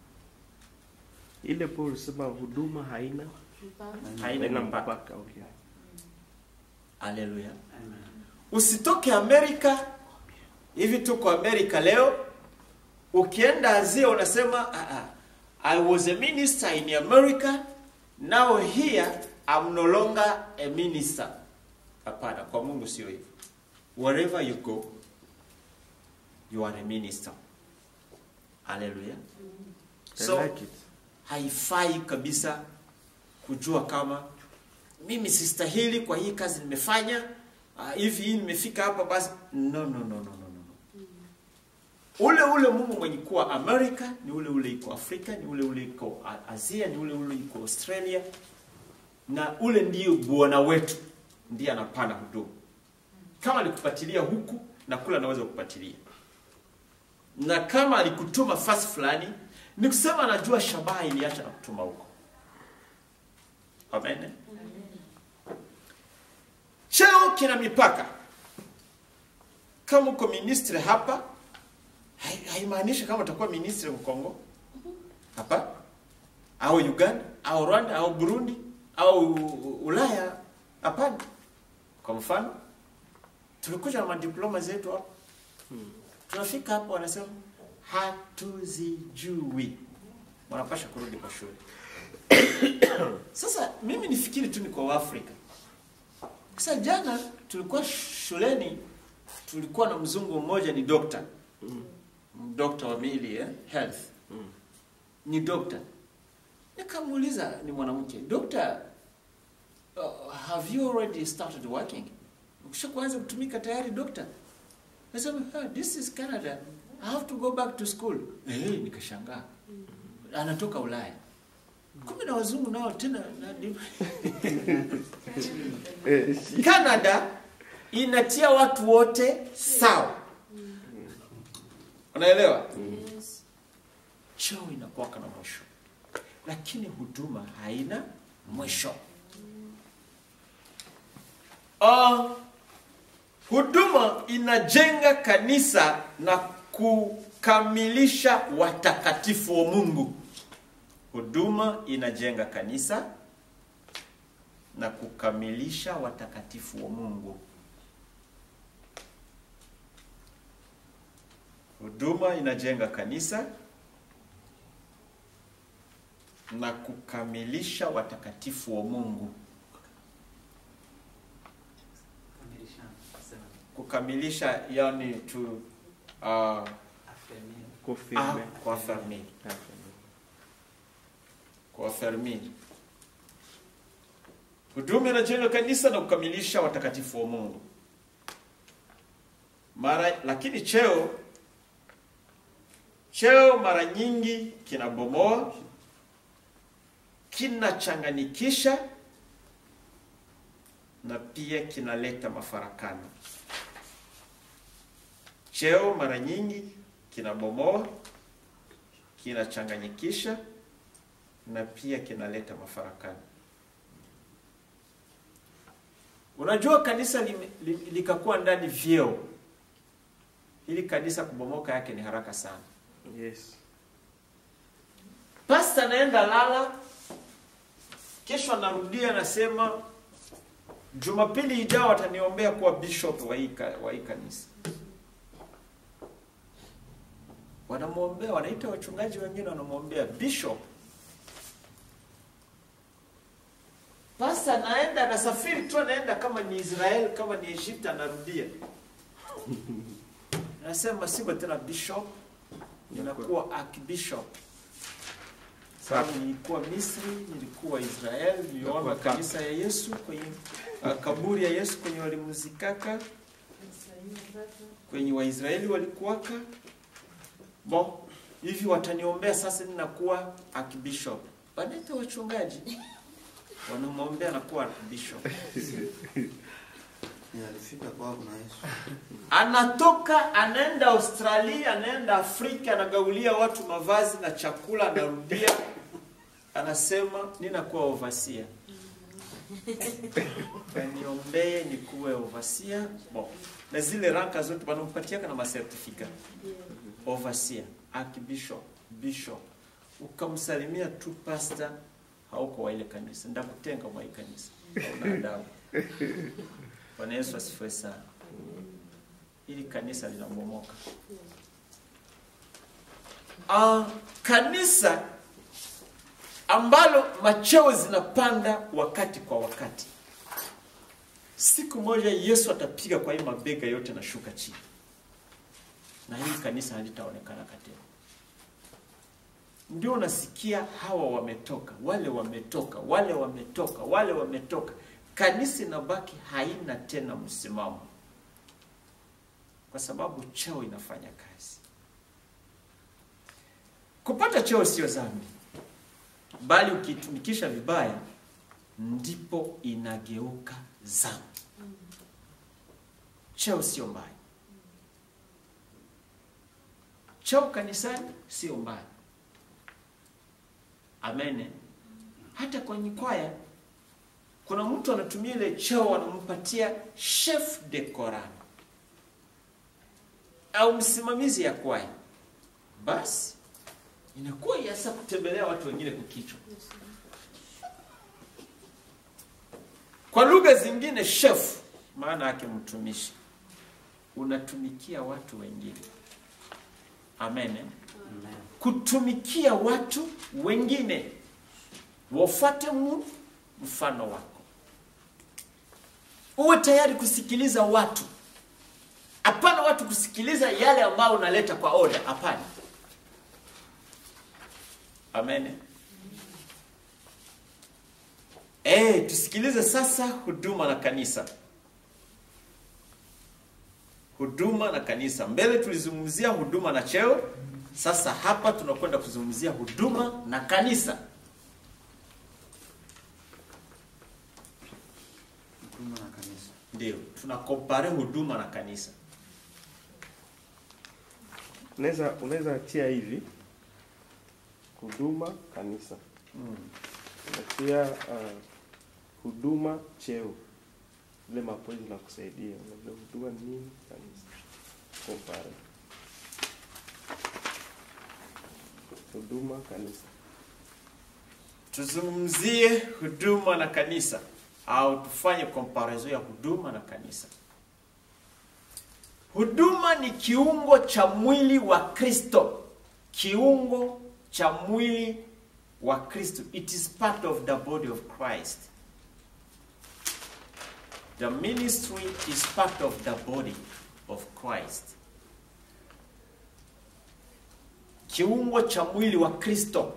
Ile Paul sema huduma haina Haina mpaka. Okay. Haleluya. Usitoke Amerika, hivi tuko Amerika leo, ukienda Asia unasema ah, ah, I was a minister in America, now here I'm no longer a minister. Hapana, kwa Mungu sio hivyo. Wherever you go, you are a minister. Haleluya. So, I like it. Haifai kabisa kujua kama mimi sistahili kwa hii kazi nimefanya, uh, hivi hii nimefika hapa basi. No, no, no, no, no, no. Ule ule Mungu mwenye kuwa Amerika ni ule ule iko Afrika, ni ule ule iko Asia, ni ule ule iko Australia, na ule ndio Bwana wetu, ndiye anapana huduma. Kama alikupatilia huku na kula anaweza kupatilia. Na kama alikutuma fasi fulani, ni kusema anajua shabaha iliacha na kutuma huko. Amen. Cheo kina mipaka. Kama uko ministry hapa, haimaanishi kama utakuwa ministry wa Kongo. Hapa au Uganda, au Rwanda, au Burundi, au Ulaya. Hapana. Kwa mfano, tulikuja na madiploma zetu hapa. Hmm. Tunafika hapa wanasema hatuzijui. Wanapasha kurudi kwa shule. Sasa mimi nifikiri tu ni kwa Afrika. Sasa jana tulikuwa shuleni, tulikuwa na mzungu mmoja ni doctor. Mm. Doctor wa miili, eh? Health. Mm. Ni doctor. Nikamuuliza, ni mwanamke, "Doctor, uh, have you already started working?" Ukishaanza kutumika tayari doctor? Nasema, ah, "This is Canada. I have to go back to school." Eh, hey, nikashangaa. Anatoka Ulaya. Kumbe na wazungu nao tena na Canada inatia watu wote sawa. Unaelewa? Yes. Cheo inakuwa na mwisho. Lakini huduma haina mwisho. Uh, huduma inajenga kanisa na kukamilisha watakatifu wa Mungu. Huduma inajenga kanisa na kukamilisha watakatifu wa Mungu. Huduma inajenga kanisa na kukamilisha watakatifu wa Mungu. Kukamilisha yani to uh, Confirmer. confirmer. Confirmer. Huduma inajenga kanisa na kukamilisha watakatifu wa Mungu. Mara lakini cheo cheo mara nyingi kinabomoa, kinachanganikisha na pia kinaleta mafarakano. Cheo mara nyingi kinabomoa, kinachanganyikisha na pia kinaleta mafarakano. Unajua kanisa likakuwa ndani vyeo. ili kanisa kubomoka yake ni haraka sana. Yes. Pastor anaenda lala, kesho anarudia anasema Jumapili ijayo ataniombea kuwa bishop wa hii wa hii kanisa. Wanamwombea, wanaita wachungaji wengine wanamwombea bishop. Pastor anaenda anasafiri tu, anaenda kama ni Israel, kama ni Egypt, anarudia. Anasema siko tena bishop, ninakuwa archbishop. Sababu nilikuwa Misri, nilikuwa Israel, niliona kanisa ya Yesu kwenye uh, kaburi ya Yesu kwenye walimuzikaka, kwenye Waisraeli walikuwaka. Bon, hivi wataniombea sasa ninakuwa archbishop. Wanaita wachungaji wanamwombea na kuwa archbishop. Alifika kwa kuna Yesu. Anatoka anaenda Australia, anaenda Afrika, anagaulia watu mavazi na chakula, anarudia anasema ninakuwa overseer. Niombee nikuwe overseer. Bon, na zile ranka zote wanampatia kana masertifika. Overseer, archbishop, bishop. Ukamsalimia tu pastor, hauko wa ile kanisa. Ndakutenga mwa ile kanisa. Una adabu. Bwana Yesu asifiwe sana. Ili kanisa linabomoka. Ah, kanisa ambalo macheo zinapanda wakati kwa wakati. Siku moja Yesu atapiga kwa hii mabega yote na shuka chini. Na hili kanisa halitaonekana tena. Ndio unasikia hawa wametoka, wale wametoka, wale wametoka, wale wametoka. Kanisa inabaki haina tena msimamo. Kwa sababu cheo inafanya kazi. Kupata cheo sio dhambi. Bali ukitumikisha vibaya ndipo inageuka dhambi. Cheo sio mbaya. Cheo kanisani sio mbaya. Amen. Hata kwenye kwaya kuna mtu anatumia ile cheo anampatia chef de chorale au msimamizi ya kwaya. Basi inakuwa yasa kutembelea watu wengine kukichwa. Kwa lugha zingine chef maana yake mtumishi. Unatumikia watu wengine. Amen. Amen. Kutumikia watu wengine. Wafuate mfano wako. Uwe tayari kusikiliza watu. Hapana watu kusikiliza yale ambayo unaleta kwa order, hapana. Amen. Eh, tusikilize sasa huduma na kanisa. Huduma na kanisa. Mbele tulizungumzia huduma na cheo. Sasa hapa tunakwenda kuzungumzia huduma na kanisa. Huduma na kanisa. Ndio, tunakompare huduma na kanisa. Unaweza unaweza tia hivi huduma kanisa. Mm. Unatia uh, huduma cheo. Ile mapoezi na kusaidia. Unajua huduma ni nini kanisa. Compare. Huduma kanisa. Tuzungumzie huduma na kanisa au tufanye comparison ya huduma na kanisa. Huduma ni kiungo cha mwili wa Kristo. Kiungo cha mwili wa Kristo. It is part of the body of Christ. The ministry is part of the body of Christ. Kiungo cha mwili wa Kristo.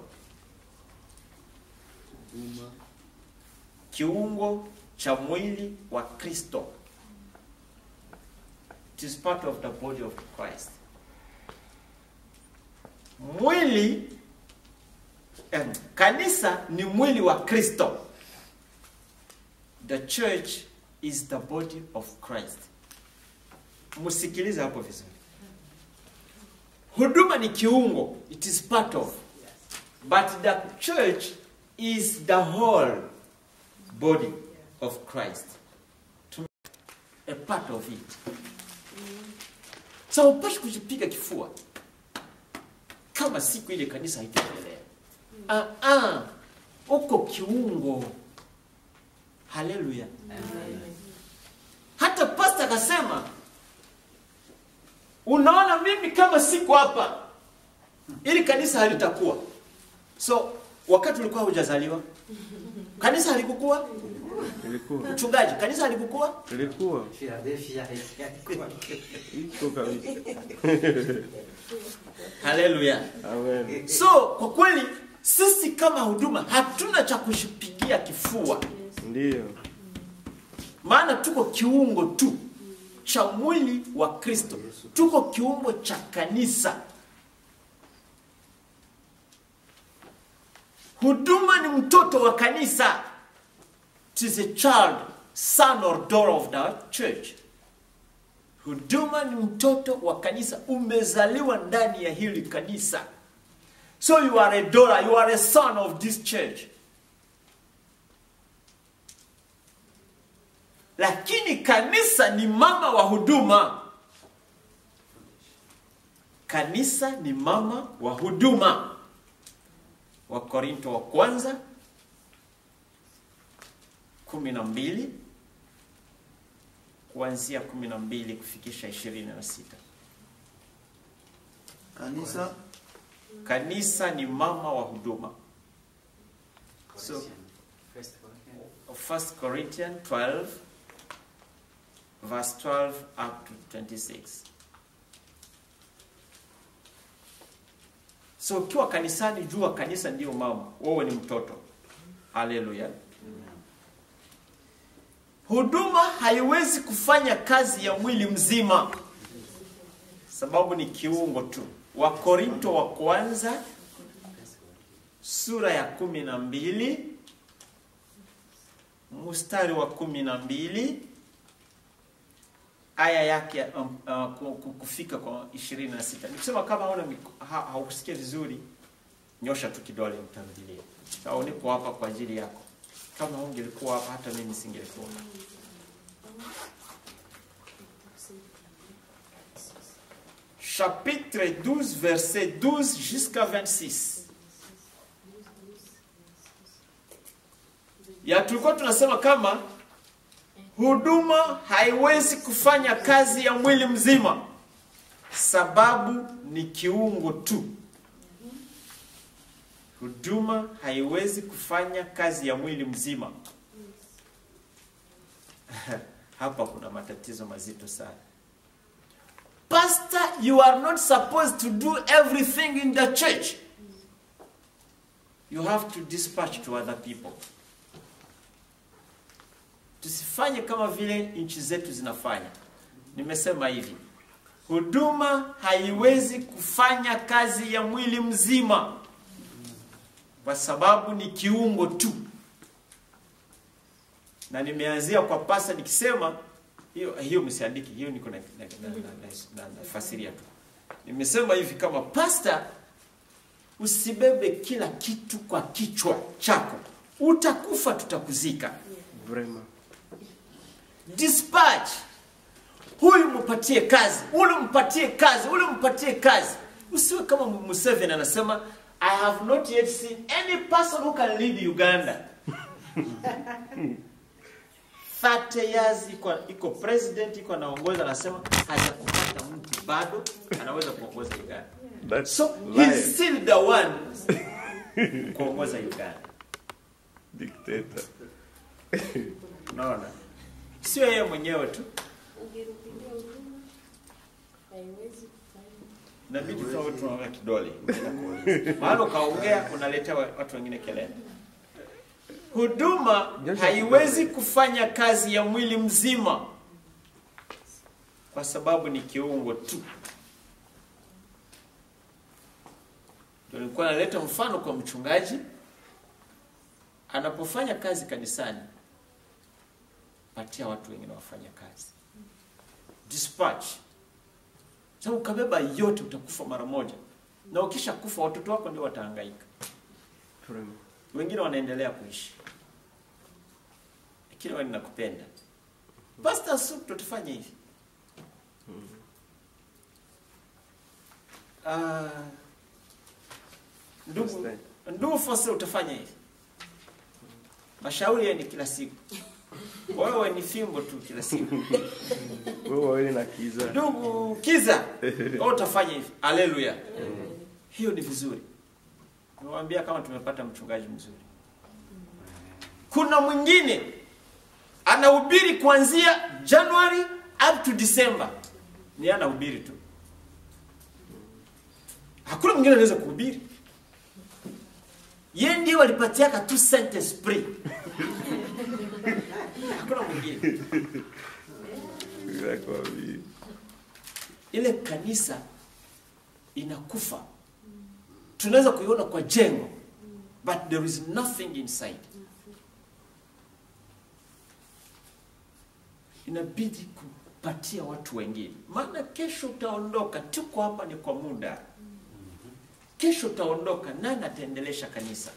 Huduma. Kiungo cha mwili wa Kristo. It is part of the body of Christ. Mwili eh, kanisa ni mwili wa Kristo. The church is the body of Christ. Musikilize hapo vizuri. Huduma ni kiungo, it is part of. But the church is the whole body of Christ. A part of it. Sasa upashi kujipiga kifua kama siku ile kanisa haitaendelea. Ah ah, uko kiungo. Haleluya. Hata pastor akasema, unaona mimi kama siku hapa, ili kanisa halitakuwa. So wakati ulikuwa hujazaliwa, kanisa halikukua? Ilikuwa. Mchungaji, kanisa halikukua? Ilikuwa. Philadelphia Iko kabisa. Haleluya. Amen. So kwa kweli sisi kama huduma hatuna cha kushipigia kifua. Ndio. Maana tuko kiungo tu cha mwili wa Kristo. Tuko kiungo cha kanisa. Huduma ni mtoto wa kanisa. It is a child, son or daughter of the church. Huduma ni mtoto wa kanisa. Umezaliwa ndani ya hili kanisa. So you are a daughter, you are a son of this church. Lakini kanisa ni mama wa huduma. Kanisa ni mama wa huduma. Wa Korinto wa kwanza kumi na mbili kuanzia kumi na mbili kufikisha ishirini na sita. Kanisa Kanisa ni mama wa huduma. So First Corinthians. First Corinthians twelve verse twelve up to twenty-six. So ukiwa kanisani, jua kanisa ndio mama, wewe ni mtoto. Haleluya. Huduma haiwezi kufanya kazi ya mwili mzima, sababu ni kiungo tu. Wa Korinto wa kwanza sura ya kumi na mbili mstari wa kumi na mbili aya yake um, uh, kufika kwa ishirini na sita. Nikisema kama hauna ha, haukusikia vizuri, nyosha tu kidole mtamdilie. Sawa, niko hapa kwa ajili yako. Kama ungelikuwa hapa hata mimi singelikuwa. Chapitre douze verset douze jusqu'à vingt-six. Ya tulikuwa tunasema kama huduma haiwezi kufanya kazi ya mwili mzima, sababu ni kiungo tu. Huduma haiwezi kufanya kazi ya mwili mzima. Hapa kuna matatizo mazito sana. Pastor, you are not supposed to do everything in the church. You have to dispatch to other people. Tusifanye kama vile nchi zetu zinafanya. Nimesema hivi, huduma haiwezi kufanya kazi ya mwili mzima, kwa sababu ni kiungo tu. Na nimeanzia kwa pasta nikisema, hiyo hiyo msiandiki, hiyo niko na na, na, na, na, na fasiria tu. Nimesema hivi kama pasta, usibebe kila kitu kwa kichwa chako. Utakufa, tutakuzika. Vraiment. Dispatch. Huyu mpatie kazi, ule mpatie kazi, ule mpatie kazi. Usiwe kama Museveni anasema, I have not yet seen any person who can lead Uganda. thirty years iko iko president, iko anaongoza, anasema hajakupata mtu bado anaweza kuongoza Uganda. That's So life. he's still the one kuongoza Uganda. Dictator. Unaona? Sio yeye mwenyewe tu. Ungerudia huduma haiwezi kufanya. Na mimi tu tunaona kidole. Mahali kaongea unaletea watu wengine kelele. Huduma haiwezi kufanya kazi ya mwili mzima, kwa sababu ni kiungo tu. Ndio nilikuwa naleta mfano kwa mchungaji anapofanya kazi kanisani, patia watu wengine wafanya kazi. Dispatch. Sasa ukabeba yote utakufa mara moja. Na ukisha kufa watoto wako ndio watahangaika. Vraiment. Wengine wanaendelea kuishi. Lakini wewe ninakupenda. Pastor Sup tutafanya hivi. uh, ndugu ndugu Fose, utafanya hivi. Mashauri ni kila siku. Wewe ni fimbo tu kila siku. Wewe wewe na Kiza. Ndugu Kiza, wewe utafanya hivi. Haleluya. Hiyo ni vizuri. Niwaambia kama tumepata mchungaji mzuri. Kuna mwingine anahubiri kuanzia January up to December. Ni anahubiri tu. Hakuna mwingine anaweza kuhubiri. Yeye ndiye walipatiaka tu sentence free. Hakuna mwingine. Ile kanisa inakufa. Tunaweza kuiona kwa jengo, but there is nothing inside. Inabidi kupatia watu wengine. Maana kesho utaondoka, tuko hapa ni kwa muda. Kesho utaondoka, nani ataendelesha kanisa?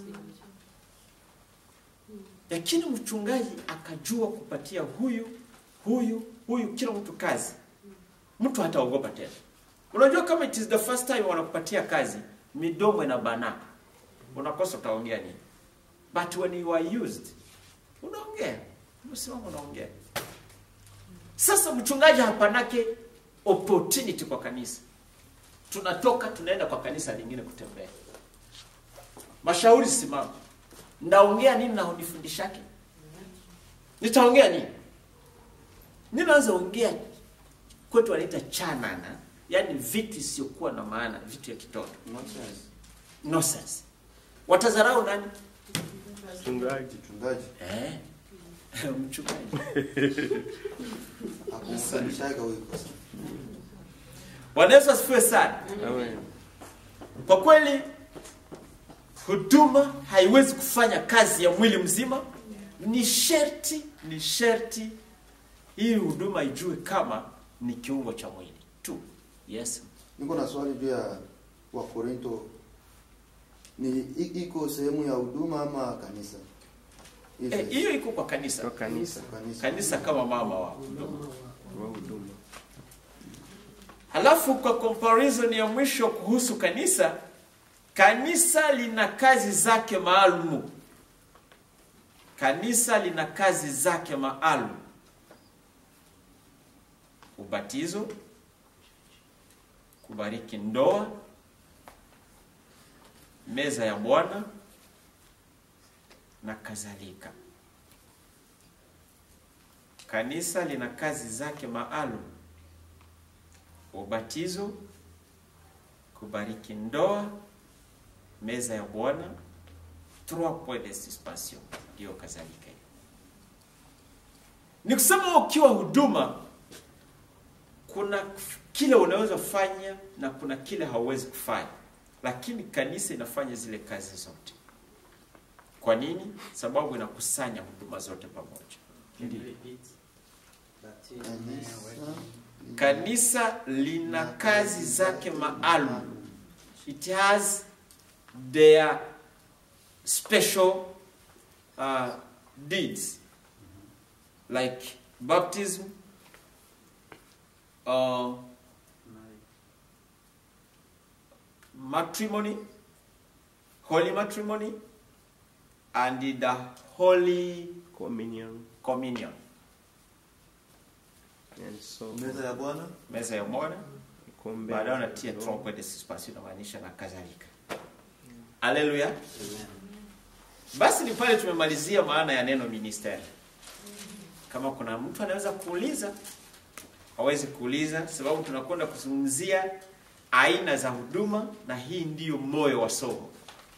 Lakini mchungaji akajua kupatia huyu, huyu, huyu kila mtu kazi. Mtu hataogopa tena. Unajua kama it is the first time wanakupatia kazi, midomo ina bana. Unakosa utaongea nini? But when you are used, unaongea. Unasimama unaongea. Sasa mchungaji hapanake opportunity kwa kanisa. Tunatoka tunaenda kwa kanisa lingine kutembea. Mashauri simama. Ndaongea nini na unifundishake? Nitaongea nini? Ninaanza ongea kwetu wanaita chanana, yani vitu isiyokuwa na maana, vitu ya kitoto. Nonsense. Nonsense. Watazarau nani? Mchungaji. Mchungaji. Eh. Mchungaji. Hakufundishaga huyu kosa. Bwana Yesu asifiwe sana. Amen. Kwa kweli huduma haiwezi kufanya kazi ya mwili mzima. Ni sherti, ni sherti hii huduma ijue kama ni kiungo cha mwili tu. Yes. Niko na swali juu ya Wakorinto. Ni i- iko sehemu ya huduma ama kanisa? Eh, hiyo iko kwa kanisa. Kwa kanisa. Kanisa. Kanisa kama mama wa huduma. Wa huduma. Halafu kwa comparison ya mwisho kuhusu kanisa, kanisa lina kazi zake maalum. Kanisa lina kazi zake maalum. Ubatizo, kubariki ndoa, meza ya Bwana na kadhalika. Kanisa lina kazi zake maalum. Ubatizo, kubariki ndoa, meza ya Bwana, trois points de suspension, ndio kadhalika. Ni kusema ukiwa huduma kuna kile unaweza kufanya na kuna kile hauwezi kufanya. Lakini kanisa inafanya zile kazi zote. Kwa nini? Sababu inakusanya huduma zote pamoja. Can you repeat? That is, Kanisa. Kanisa lina kazi zake maalum. It has their special uh, deeds, like baptism, uh, matrimony, holy matrimony, and the holy Communion. communion, And so Meza ya Bwana. meza ya Bwana. kombe. Baadaye wanatia trompe de suspension inamaanisha na kadhalika. Haleluya. Amen. Basi ni pale tumemalizia maana ya neno ministeri. Kama kuna mtu anaweza kuuliza, hawezi kuuliza, sababu tunakwenda kuzungumzia aina za huduma na hii ndiyo moyo wa somo.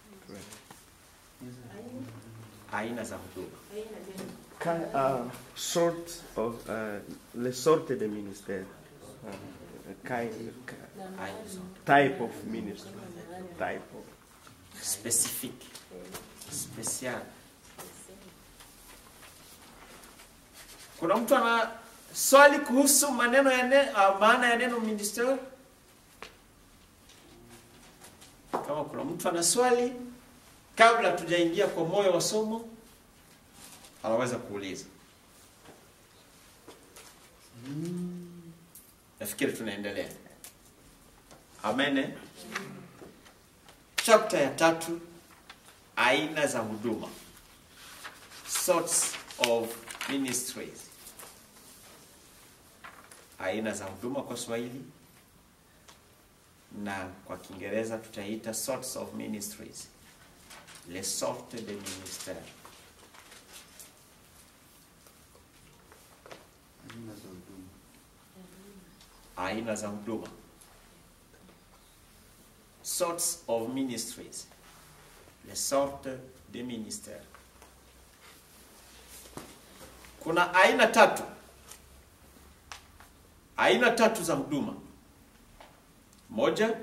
Aina za huduma. Kind, uh, sort of uh, les sortes de ministères. Uh, kind, Aina zote. type of ministry. Type of. Specific. Special. Kuna mtu ana swali kuhusu maneno ya ne, uh, maana ya neno ministeri? Kama kuna mtu ana swali kabla tujaingia kwa moyo wa somo, anaweza kuuliza. Nafikiri tunaendelea. Amen. Chapter ya tatu, aina za huduma. Sorts of ministries. Aina za huduma kwa Swahili na kwa Kiingereza tutaita sorts of ministries. Les sortes de ministères. Aina za huduma. Aina za huduma. Sorts of ministries. Les sortes de ministères. Kuna aina tatu. Aina tatu za huduma. Moja,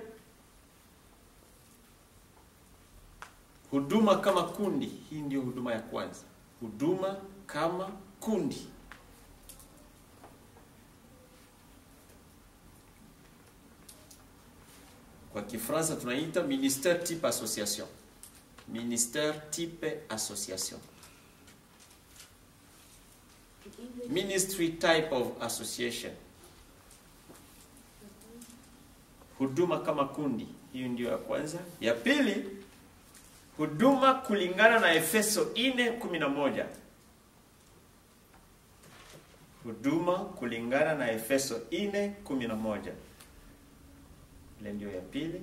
huduma kama kundi. Hii ndio huduma ya kwanza. Huduma kama kundi. Kwa Kifaransa tunaita ministère type association. Ministère type association. Ministry type of association. Huduma kama kundi. Hiyo ndio ya kwanza. Ya pili, huduma kulingana na Efeso nne kumi na moja. Huduma kulingana na Efeso nne kumi na moja. Ile ndio ya pili.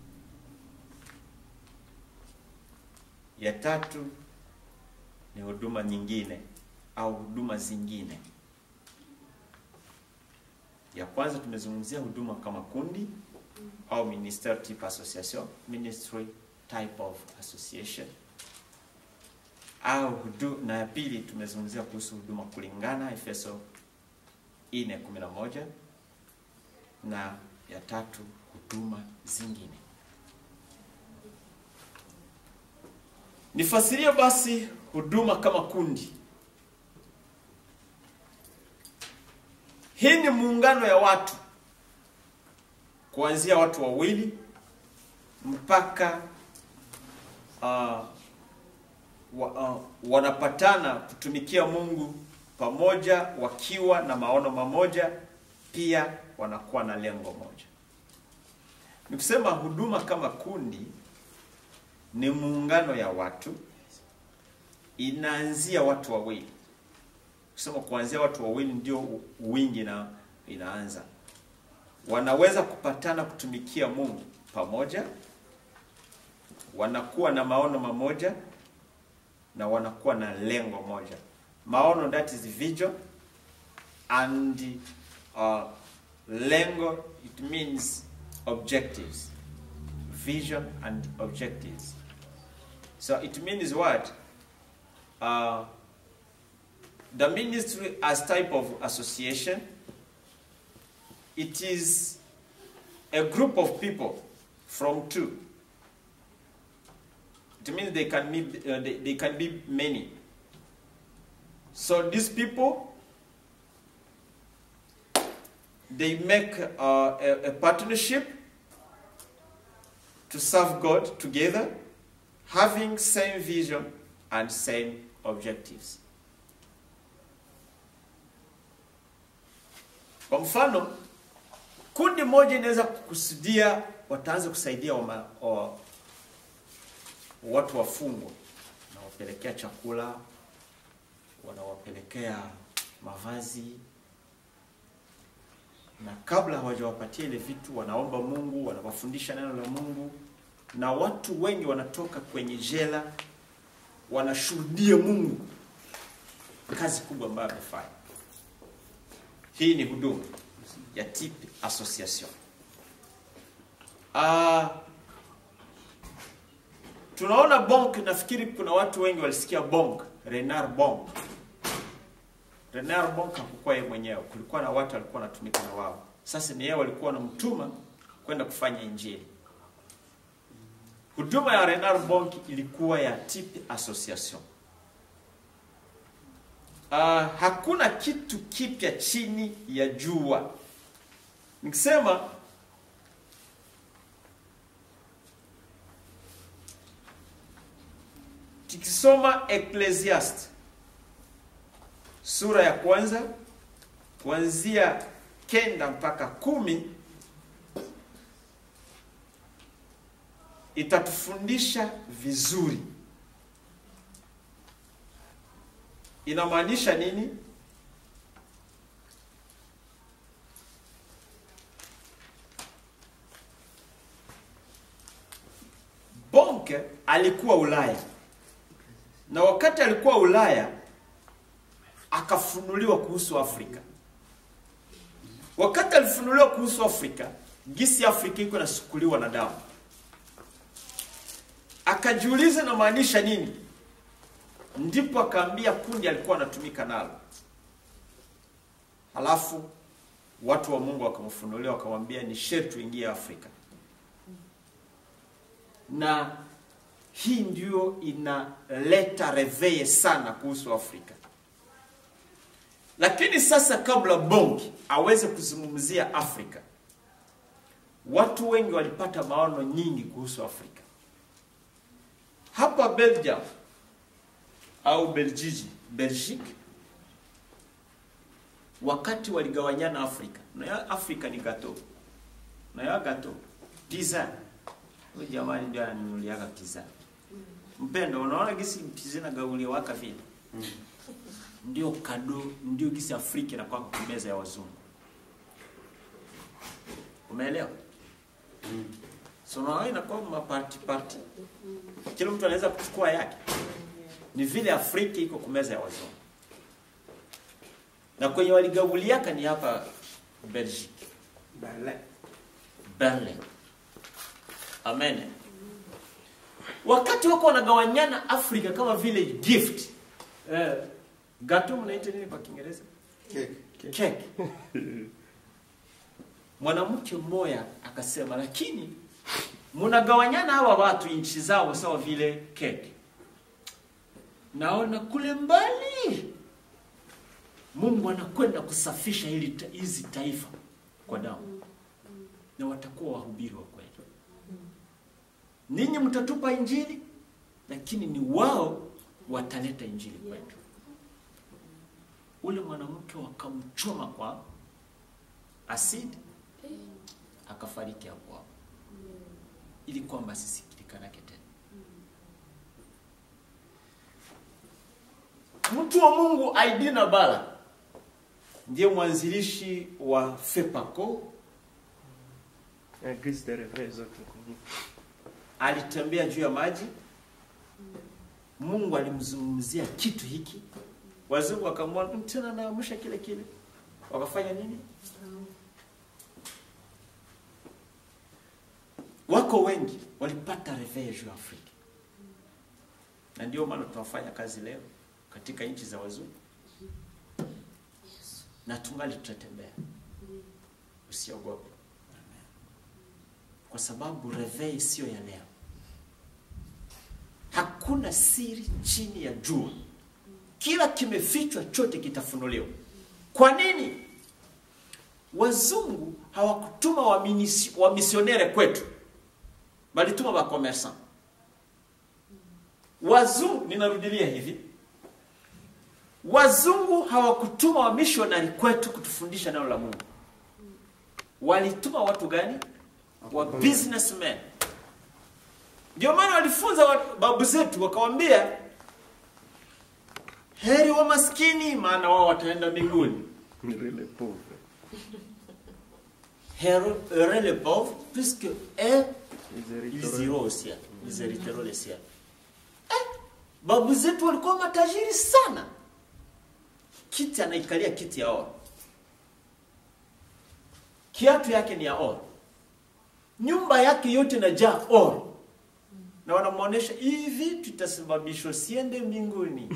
Ya tatu ni huduma nyingine au huduma zingine. Ya kwanza tumezungumzia huduma kama kundi au ministère type association, ministry type of association. Au hudu, na ya pili tumezungumzia kuhusu huduma kulingana Efeso nne kumi na moja, na ya tatu huduma zingine. Nifasirie basi huduma kama kundi. Hii ni muungano ya watu, kuanzia watu wawili mpaka uh, wa, uh, wanapatana kutumikia Mungu pamoja, wakiwa na maono mamoja, pia wanakuwa na lengo moja. Nikisema huduma kama kundi ni muungano ya watu, inaanzia watu wawili. Kusema kuanzia watu wawili ndio wingi na inaanza. Wanaweza kupatana kutumikia Mungu pamoja, wanakuwa na maono mamoja, na wanakuwa na lengo moja. Maono, that is vision, and uh, lengo, it means objectives. Vision and objectives. So it means what? Uh, the ministry as type of association, it is a group of people from two. It means they can be, uh, they, they can be many. So these people, they make uh, a, a partnership to serve God together, having same vision and same objectives. Kwa mfano, kundi moja inaweza kukusudia wataanza kusaidia wama, wa, watu wafungwa, na wapelekea chakula, wanawapelekea mavazi, na kabla hawajawapatia ile vitu wanaomba Mungu, wanawafundisha neno la Mungu, na watu wengi wanatoka kwenye jela wanashuhudia Mungu kazi kubwa ambayo amefanya. Hii ni huduma ya type association. Ah, tunaona Bonk, nafikiri kuna watu wengi walisikia Bonk, Renard Bonk. Renard Bonk hakukuwa yeye mwenyewe, kulikuwa na watu walikuwa wanatumika na wao. Sasa ni yeye walikuwa wanamtuma kwenda kufanya injili. Huduma ya Renard Bonk ilikuwa ya type association. Uh, hakuna kitu kipya chini ya jua. Nikisema tukisoma Ecclesiastes sura ya kwanza kuanzia kenda mpaka kumi, itatufundisha vizuri. Inamaanisha nini? Bonke alikuwa Ulaya, na wakati alikuwa Ulaya akafunuliwa kuhusu Afrika. Wakati alifunuliwa kuhusu Afrika, gisi Afrika iko inasukuliwa na damu, akajiuliza na maanisha nini? Ndipo akaambia kundi alikuwa anatumika nalo. Halafu watu wa Mungu wakamfunulia, wakamwambia ni sherti ingie Afrika. Na hii ndio inaleta reveye sana kuhusu Afrika. Lakini sasa kabla Bonke aweze kuzungumzia Afrika, watu wengi walipata maono nyingi kuhusu Afrika. Hapa Belgium au Belgiji, Belgique, wakati waligawanyana Afrika, na ya Afrika ni gato, na ya gato pizza. Huyu jamani ndio ananunuliaga pizza. Mpendo, unaona gisi pizza na gauli waka vile. Ndio kado, ndio gisi Afrika na kwa kumeza ya wazungu. Umeelewa? So naona inakuwa maparti party. Kila mtu anaweza kuchukua yake. Ni vile Afrika iko kumeza ya wazungu. Na kwenye waligabuliaka ni hapa Belgique. Berlin. Berlin. Amen. Wakati wako wanagawanyana Afrika kama vile gift. Eh, gato mnaita nini kwa Kiingereza? Cake. Cake. Mwanamke mmoja akasema, lakini mnagawanyana hawa watu inchi zao sawa vile cake. Naona kule mbali Mungu anakwenda kusafisha hili hizi taifa kwa damu. Na watakuwa wahubiri wa kweli. Ninyi mtatupa injili, lakini ni wao wataleta injili kwetu. Ule mwanamke wakamchoma kwa asidi, akafariki hapo hapo. Ili kwamba sisikilikana tena. Mtu wa Mungu Aidina Bala ndiye mwanzilishi wa FEPACO. Église des Réveils zote. Alitembea juu ya maji. Mungu alimzungumzia kitu hiki. Wazungu wakamwona tena na amsha kile kile. Wakafanya nini? Wako wengi walipata reveil juu Afrika. Na ndio maana tunafanya kazi leo katika nchi za wazungu. Na tungali tutatembea. Usiogope. Kwa sababu reveil sio ya leo. Hakuna siri chini ya jua. Kila kimefichwa chote kitafunuliwa. Kwa nini? Wazungu hawakutuma wa misionere kwetu. Bali tuma wa commerçant. Wazungu, ninarudilia hivi. Wazungu hawakutuma wa missionary kwetu kutufundisha neno la Mungu. Walituma watu gani? Wa businessmen. Ndio maana walifunza babu zetu wakawaambia heri wa maskini maana wao wataenda mbinguni. Les pauvres. Heureux les pauvres puisque eux ils iront au ciel. Ils hériteront le ciel. Eh, babu zetu walikuwa matajiri sana. Kiti anaikalia kiti ya oro. Kiatu yake ni ya oro. Nyumba yake yote inajaa oro. Na wanamuonesha hivi tutasababisha siende mbinguni.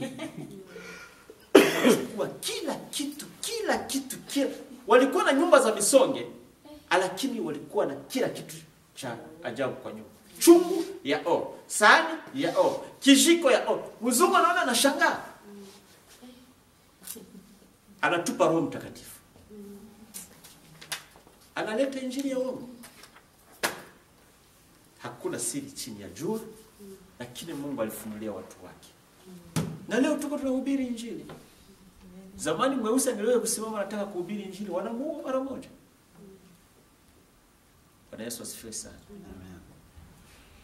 Kwa kila kitu, kila kitu, kila. Walikuwa na nyumba za misonge, lakini walikuwa na kila kitu cha ajabu kwa nyumba. Chungu ya oro, sahani ya oro, kijiko ya oro. Mzungu anaona anashangaa. Anatupa Roho Mtakatifu. Analeta injili ya uongo. Hakuna siri chini ya jua, lakini Mungu alifunulia watu wake. Na leo tuko tunahubiri injili. Zamani mweusi angeweza kusimama anataka kuhubiri injili, wanamuua mara moja. Bwana Yesu asifiwe sana. Amen.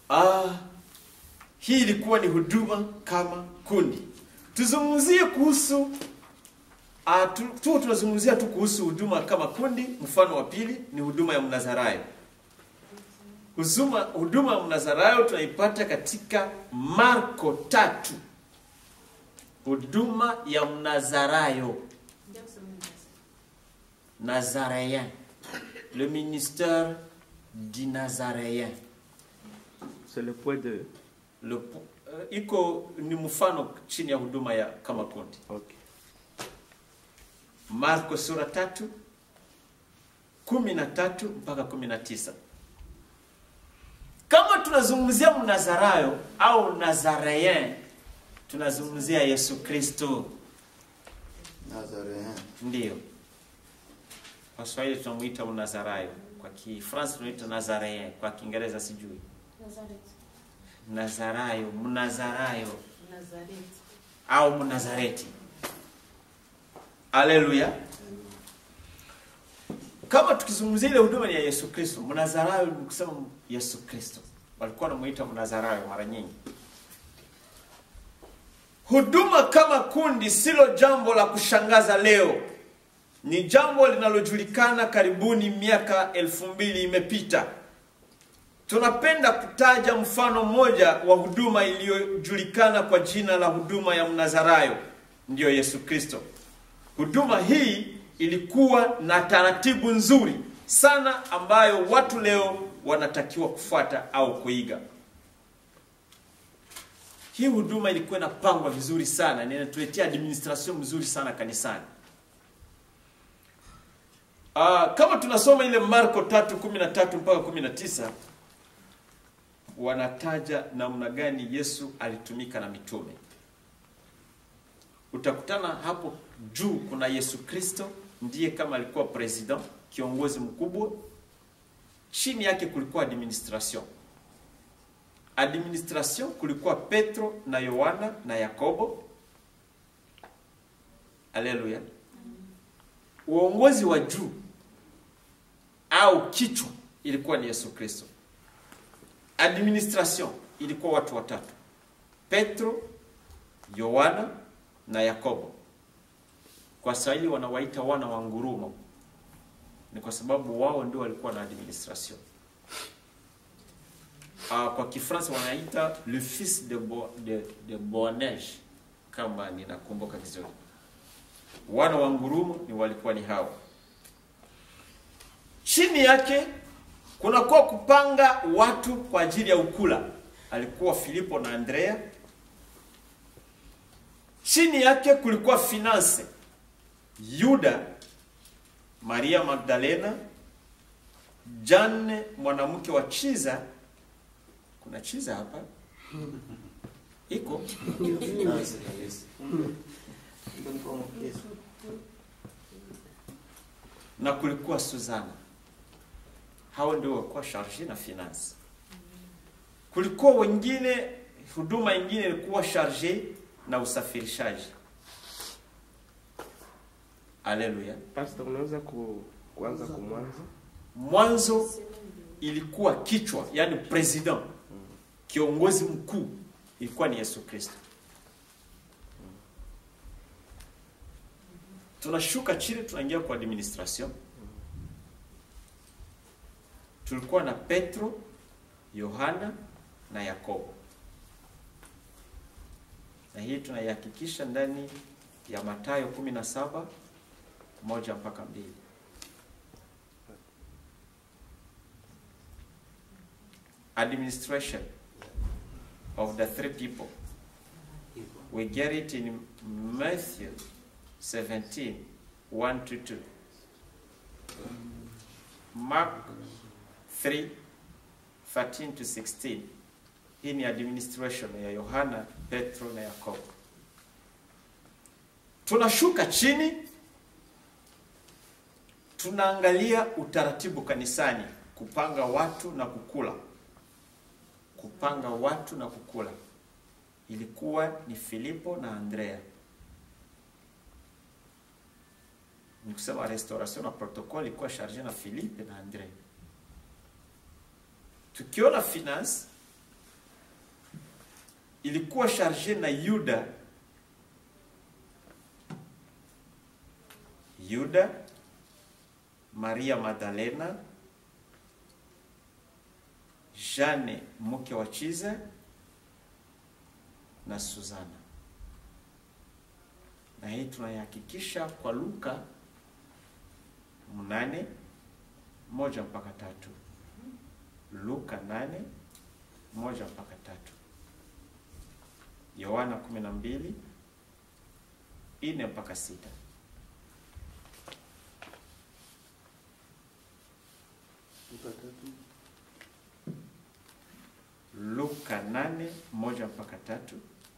Ah, hii ilikuwa ni huduma kama kundi. Tuzungumzie kuhusu ah, tu, tu tunazungumzia tu kuhusu huduma kama kundi. Mfano wa pili ni huduma ya Mnazarayo. Huduma huduma ya Mnazarayo tunaipata katika Marko tatu. Huduma ya Mnazarayo. Nazaréen. Le ministère du Nazaréen. C'est le point de... Le, uh, iko ni mfano chini ya huduma ya kama kundi. Okay. Marko sura tatu kumi na tatu mpaka kumi na tisa. Kama tunazungumzia Mnazarayo au Nazaréen, tunazungumzia Yesu Kristo. Nazaréen. Ndio. Kwa Kiswahili tunamuita Mnazarayo, kwa Kifaransa tunaita Nazaréen, kwa Kiingereza sijui. Nazareth. Nazarayo, Mnazarayo Nazareti. au Mnazareti. Haleluya. Kama tukizungumzia ile huduma ya Yesu Kristo, Mnazarayo ni kusema Yesu Kristo. Walikuwa wanamuita Mnazarayo mara nyingi. Huduma kama kundi silo jambo la kushangaza leo. Ni jambo linalojulikana karibuni miaka elfu mbili imepita. Tunapenda kutaja mfano mmoja wa huduma iliyojulikana kwa jina la huduma ya Mnazarayo, ndiyo Yesu Kristo. Huduma hii ilikuwa na taratibu nzuri sana ambayo watu leo wanatakiwa kufuata au kuiga. Hii huduma ilikuwa inapangwa vizuri sana, na inatuletea administration mzuri sana kanisani. Ah, kama tunasoma ile Marko tatu kumi na tatu mpaka kumi na tisa, wanataja namna gani Yesu alitumika na mitume. Utakutana hapo juu kuna Yesu Kristo, ndiye kama alikuwa president, kiongozi mkubwa. Chini yake kulikuwa administration. Administration kulikuwa Petro na Yohana na Yakobo. Haleluya. Uongozi wa juu au kichwa ilikuwa ni Yesu Kristo. Administration ilikuwa watu watatu: Petro, Yohana na Yakobo. Kwa Kiswahili wanawaita wana wa ngurumo, ni kwa sababu wao ndio walikuwa na administration. Ah, kwa Kifaransa wanaita le fils de Bo, de, de Boanerges, kama ninakumbuka vizuri. Wana wa ngurumo ni walikuwa ni hao. Chini yake kuna kwa kupanga watu kwa ajili ya ukula, alikuwa Filipo na Andrea. Chini yake kulikuwa finance, Yuda, Maria Magdalena, Jane mwanamke wa Chiza. Kuna Chiza hapa? Iko? Na kulikuwa Suzana. Hao ndio walikuwa charge na finance. Kulikuwa wengine, huduma nyingine ilikuwa charge na usafirishaji. Haleluya. Pastor, unaweza ku, kuanza kumwanza? Mwanzo ilikuwa kichwa, yani president, kiongozi mkuu ilikuwa ni Yesu Kristo. Tunashuka chini tunaingia kwa administration. Tulikuwa na Petro, Yohana na Yakobo. Na hii tunaihakikisha ndani ya Mathayo kumi na saba moja mpaka mbili. Administration of the three people. We get it in Matthew seventeen, one to two. Mark three, thirteen to sixteen. Hii ni administration ya Yohana, Petro na Yakobo. Tunashuka chini, tunaangalia utaratibu kanisani, kupanga watu na kukula. Kupanga watu na kukula. Ilikuwa ni Filipo na Andrea. Ni kusema restauration na protocol ilikuwa charge na Filipe na Andrea. Tukiona finance ilikuwa charge na Yuda, Yuda, Maria Magdalena, Jane mke wa Chiza na Suzana. Na hii tunayahakikisha kwa Luka mnane moja mpaka tatu. Luka nane moja mpaka tatu. Yohana kumi na mbili ine mpaka sita. Luka tatu. Luka nane moja mpaka tatu.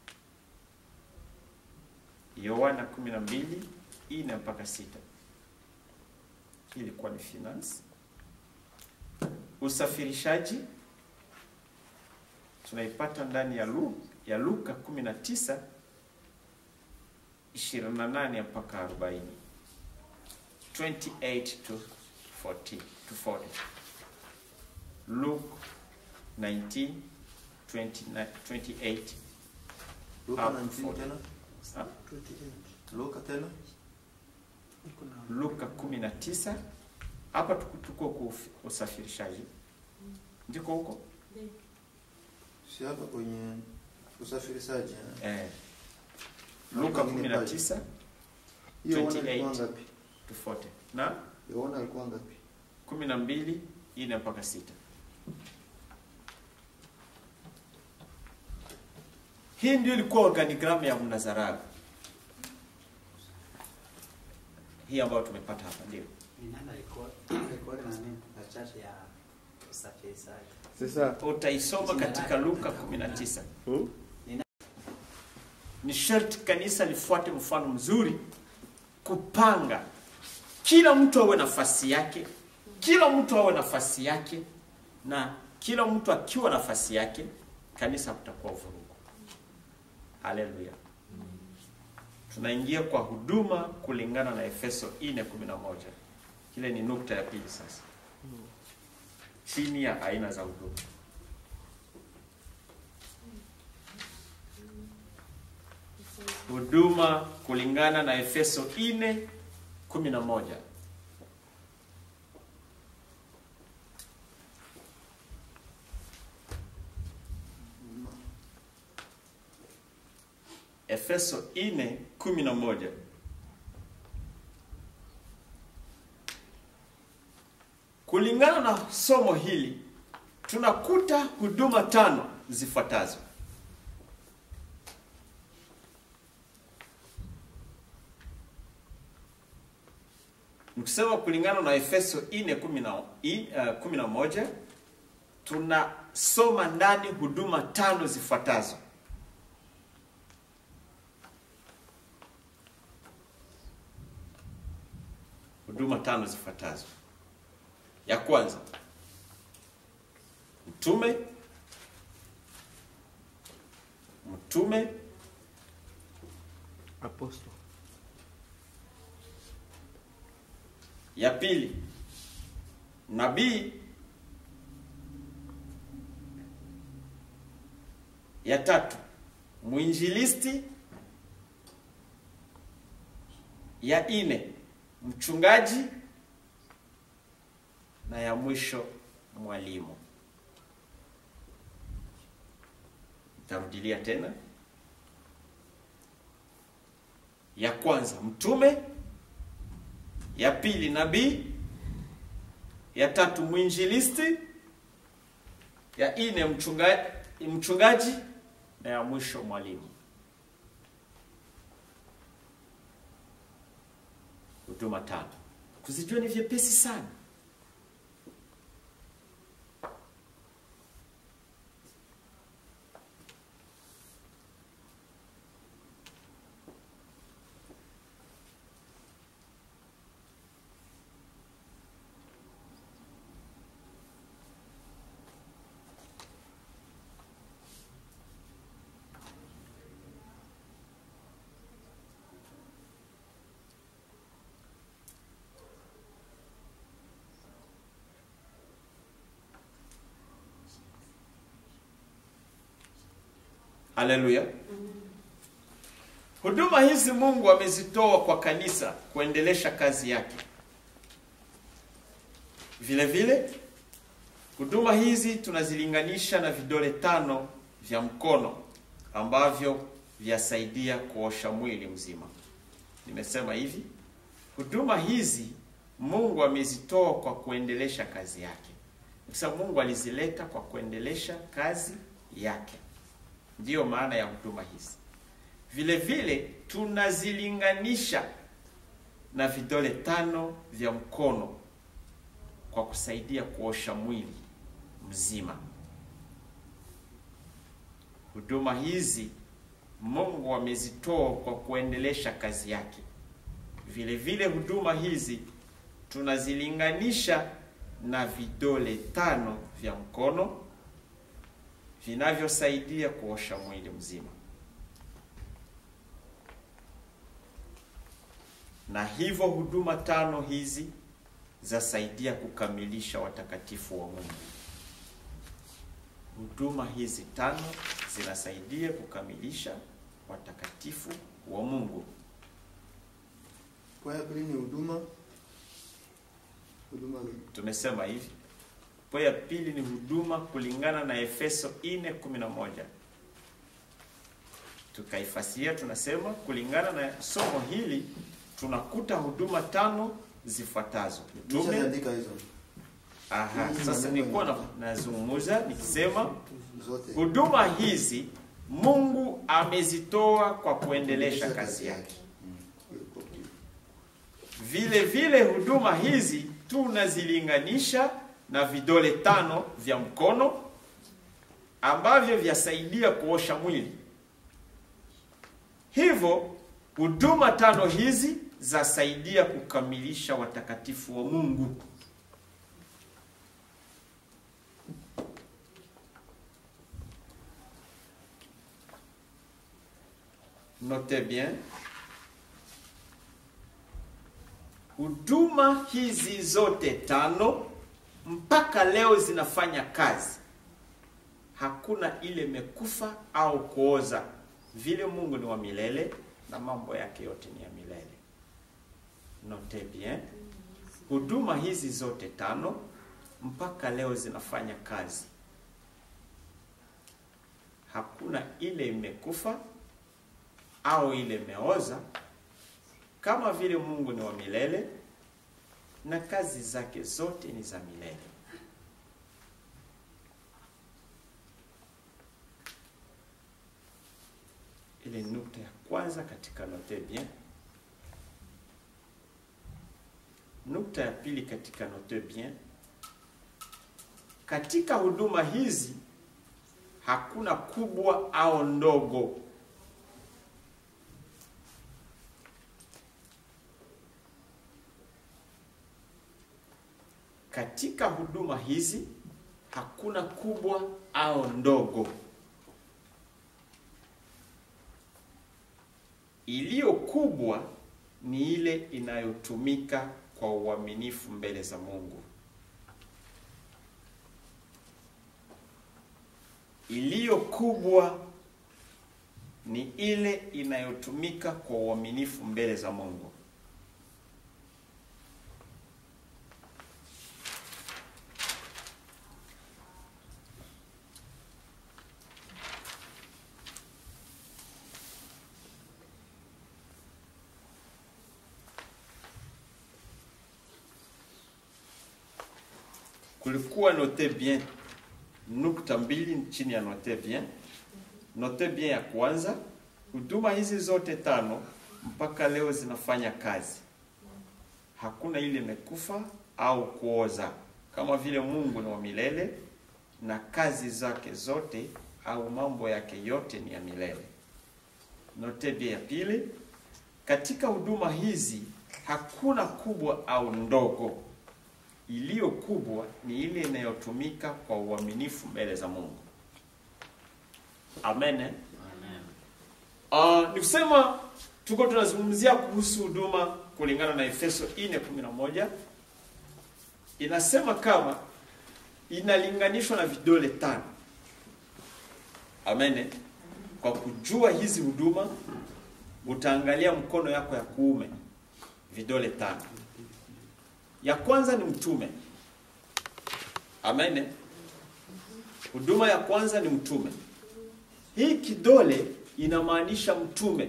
Yohana kumi na mbili ine mpaka sita. Hii ilikuwa ni finance. Usafirishaji tunaipata ndani ya Luka, ya Luka kumi na tisa ishirini na nane mpaka arobaini. twenty-eight to forty to forty. Luke nineteen twenty-eight. Luka Up nineteen forty. tena. Ha? Luka tena. Luka kumi na tisa. Hapa tuko tuko kwa usafirishaji. Ndiko huko? Si hapa kwenye usafirishaji. eh? Eh. Luka kumi na tisa Hiyo wana twenty-eight. alikuwa ngapi? to forty. Na Yohana alikuwa ngapi? kumi na mbili ine mpaka sita. Hii ndio ilikuwa organigramu ya Mnazarayo. Hii ambayo tumepata hapa ndio. Ni nani alikuwa alikuwa na nini? Na chart ya usafirishaji. Sasa Utaisoma katika Luka kumi na tisa. hmm? Ni sharti kanisa lifuate mfano mzuri, kupanga kila mtu awe nafasi yake, kila mtu awe nafasi yake, na kila mtu akiwa nafasi yake, kanisa kutakuwa vurugu. Haleluya. Tunaingia kwa huduma kulingana na Efeso nne kumi na moja. Kile ni nukta ya pili sasa. Chini ya aina za huduma. Huduma kulingana na Efeso nne kumi na moja. Efeso nne kumi na moja. Kulingana na somo hili tunakuta huduma tano zifuatazo. Nikisema kulingana na Efeso nne kumi na moja, tunasoma ndani huduma tano zifuatazo. Huduma tano zifuatazo. Ya kwanza, mtume, mtume, apostle. ya pili, nabii, ya tatu, mwinjilisti, ya nne, mchungaji, na ya mwisho mwalimu. Nitarudilia tena. Ya kwanza mtume, ya pili nabii, ya tatu mwinjilisti, ya nne mchungaji, mchungaji na ya mwisho mwalimu. Huduma tano. Kuzijua ni vyepesi sana. Haleluya. Huduma hizi Mungu amezitoa kwa kanisa kuendelesha kazi yake. Vile vile huduma hizi tunazilinganisha na vidole tano vya mkono ambavyo vyasaidia kuosha mwili mzima. Nimesema hivi, huduma hizi Mungu amezitoa kwa kuendelesha kazi yake. Kwa Mungu alizileta kwa kuendelesha kazi yake. Ndiyo maana ya huduma hizi. Vile vile tunazilinganisha na vidole tano vya mkono kwa kusaidia kuosha mwili mzima. Huduma hizi Mungu amezitoa kwa kuendelesha kazi yake. Vile vile huduma hizi tunazilinganisha na vidole tano vya mkono vinavyosaidia kuosha mwili mzima. Na hivyo huduma tano hizi zasaidia kukamilisha watakatifu wa Mungu. Huduma hizi tano zinasaidia kukamilisha watakatifu wa Mungu. Kwa pili ni huduma huduma tumesema hivi. Kwa ya pili ni huduma kulingana na Efeso nne kumi na moja. Tukaifasiria tunasema kulingana na somo hili tunakuta huduma tano zifuatazo. Tume andika hizo. Aha, sasa nilikuwa na nazungumza nikisema huduma hizi Mungu amezitoa kwa kuendelesha kazi yake. Vile vile huduma hizi tunazilinganisha na vidole tano vya mkono ambavyo vyasaidia kuosha mwili. Hivyo huduma tano hizi zasaidia kukamilisha watakatifu wa Mungu. Notez bien. Huduma hizi zote tano mpaka leo zinafanya kazi. Hakuna ile mekufa au kuoza. Vile Mungu ni wa milele na mambo yake yote ni ya milele. Notez bien. Huduma hizi zote tano mpaka leo zinafanya kazi. Hakuna ile imekufa au ile imeoza, kama vile Mungu ni wa milele na kazi zake zote ni za milele. Ile nukta ya kwanza katika Notez bien. Nukta ya pili katika Notez bien. Katika huduma hizi hakuna kubwa au ndogo. Katika huduma hizi hakuna kubwa au ndogo. Iliyo kubwa ni ile inayotumika kwa uaminifu mbele za Mungu. Iliyo kubwa ni ile inayotumika kwa uaminifu mbele za Mungu. Kulikuwa Notez bien nukta mbili chini ya Notez bien. Notez bien ya kwanza, huduma hizi zote tano mpaka leo zinafanya kazi. Hakuna ile imekufa au kuoza, kama vile Mungu ni wa milele na kazi zake zote au mambo yake yote ni ya milele. Notez bien ya pili, katika huduma hizi hakuna kubwa au ndogo. Iliyo kubwa ni ile inayotumika kwa uaminifu mbele za Mungu. Amen. Amen. Uh, nikusema tuko tunazungumzia kuhusu huduma kulingana na Efeso nne kumi na moja. Inasema kama inalinganishwa na vidole tano. Amen. kwa kujua hizi huduma, utaangalia mkono yako ya kuume, vidole tano. Ya kwanza ni mtume. Amen. Huduma ya kwanza ni mtume. Hii kidole inamaanisha mtume.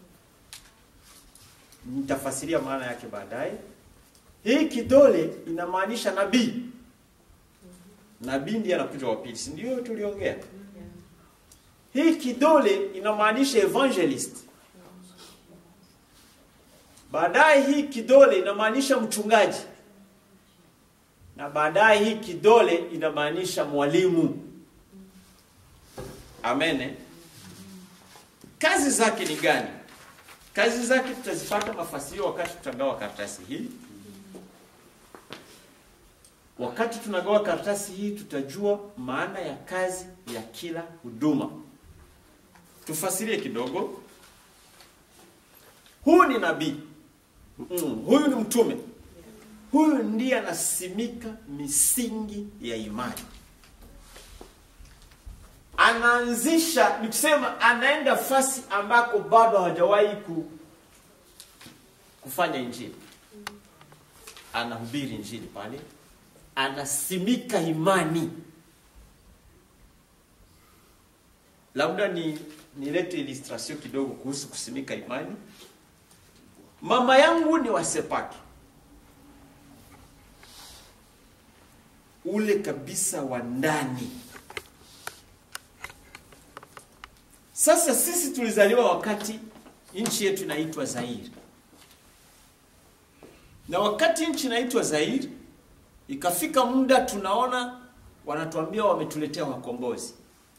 Nitafasiria maana yake baadaye. Hii kidole inamaanisha nabii. Nabii ndiye anakuja wa pili, si ndio tuliongea? Hii kidole inamaanisha evangelist. Baadaye hii kidole inamaanisha mchungaji. Na baadaye hii kidole inamaanisha mwalimu. Amen. Kazi zake ni gani? Kazi zake tutazipata mafasirio wakati tutagawa karatasi hii. Wakati tunagawa karatasi hii tutajua maana ya kazi ya kila huduma. Tufasirie kidogo. Huyu ni nabii. Mm, huyu ni mtume. Huyu ndiye anasimika misingi ya imani. Anaanzisha, nikisema anaenda fasi ambako bado hawajawahi ku, kufanya injili. Anahubiri injili pale. Anasimika imani. Labda ni nilete illustration kidogo kuhusu kusimika imani. Mama yangu ni wa Sepaki. Ule kabisa wa ndani. Sasa sisi tulizaliwa wakati nchi yetu inaitwa Zaire. Na wakati nchi inaitwa Zaire, ikafika muda tunaona wanatuambia wametuletea wakombozi.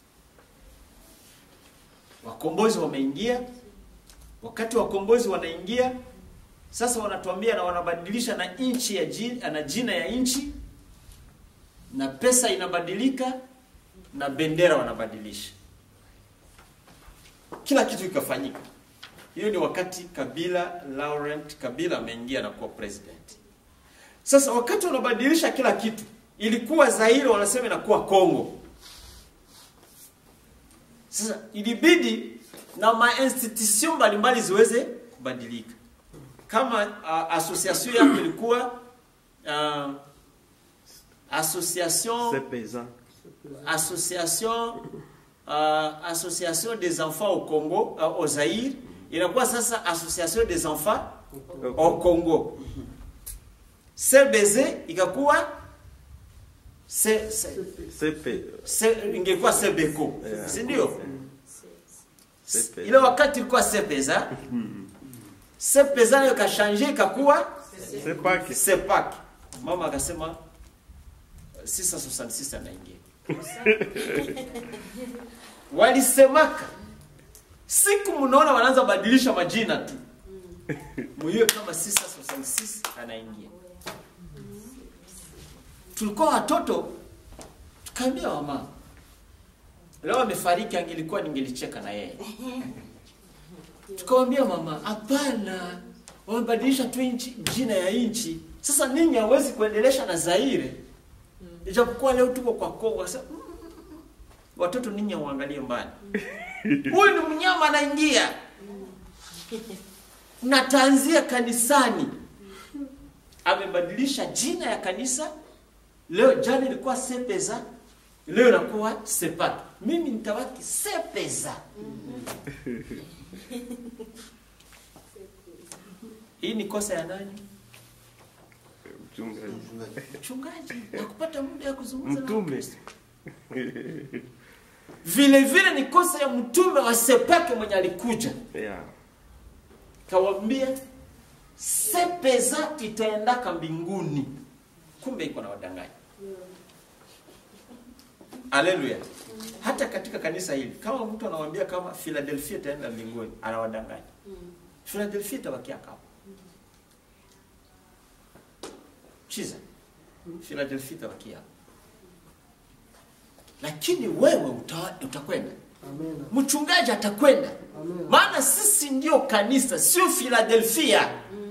Wakombozi wameingia. Wakati wakombozi wanaingia, sasa wanatuambia na wanabadilisha na nchi ya jina, na jina ya nchi, na pesa inabadilika, na bendera wanabadilisha. Kila kitu ikafanyika. Hiyo ni wakati Kabila, Laurent Kabila ameingia na kuwa president. Sasa wakati wanabadilisha kila kitu, ilikuwa Zaire wanasema inakuwa Kongo. Sasa ilibidi na ma institution mbalimbali ziweze kubadilika. Kama uh, association yako ilikuwa uh, association Sepeza. Association uh, association des enfants au Congo, uh, au Zaire, inakuwa sasa association des enfants au Congo. C B Z ikakuwa C Sepe. C ingekuwa Sebeko. Yeah. Si ndio? Sepe. Ile wakati ilikuwa Sepeza. Sepeza nayo kashange ikakuwa Sepaki. Sepaki. Mama akasema six cent soixante-six anaingia. Walisemaka siku mnaona wanaanza badilisha majina tu. Mwiyo kama six cent soixante-six anaingia. Tulikuwa watoto tukaambia mama, leo amefariki, angelikuwa ningelicheka na yeye. Tukamwambia mama, hapana, wamebadilisha tu inchi, jina ya inchi. Sasa ninyi hawezi kuendelesha na Zaire. Ijapokuwa leo tuko kwa Kongo. Sasa mm, watoto ninyi waangalie mbali. Huyu ni mnyama anaingia. Na taanzia kanisani. Amebadilisha jina ya kanisa. Leo jana ilikuwa Sepeza, leo inakuwa Sepaki. Mimi nitabaki Sepeza. Hii ni kosa ya nani? Mchungaji. Mchungaji. Na kupata muda ya kuzungumza na Mtume. Wakristo. Vile vile ni kosa ya mtume wa Sepaki mwenye alikuja. Yeah. Kawaambia Sepeza itaendaka mbinguni. Kumbe iko na wadanganya. Haleluya. Hata katika kanisa hili kama mtu anawaambia kama Philadelphia itaenda mbinguni, anawadanganya. Philadelphia itabakia kama. Chiza. Philadelphia itabakia. Lakini wewe uta, utakwenda. Amen. Mchungaji atakwenda. Amen. Maana sisi ndio kanisa, sio Philadelphia.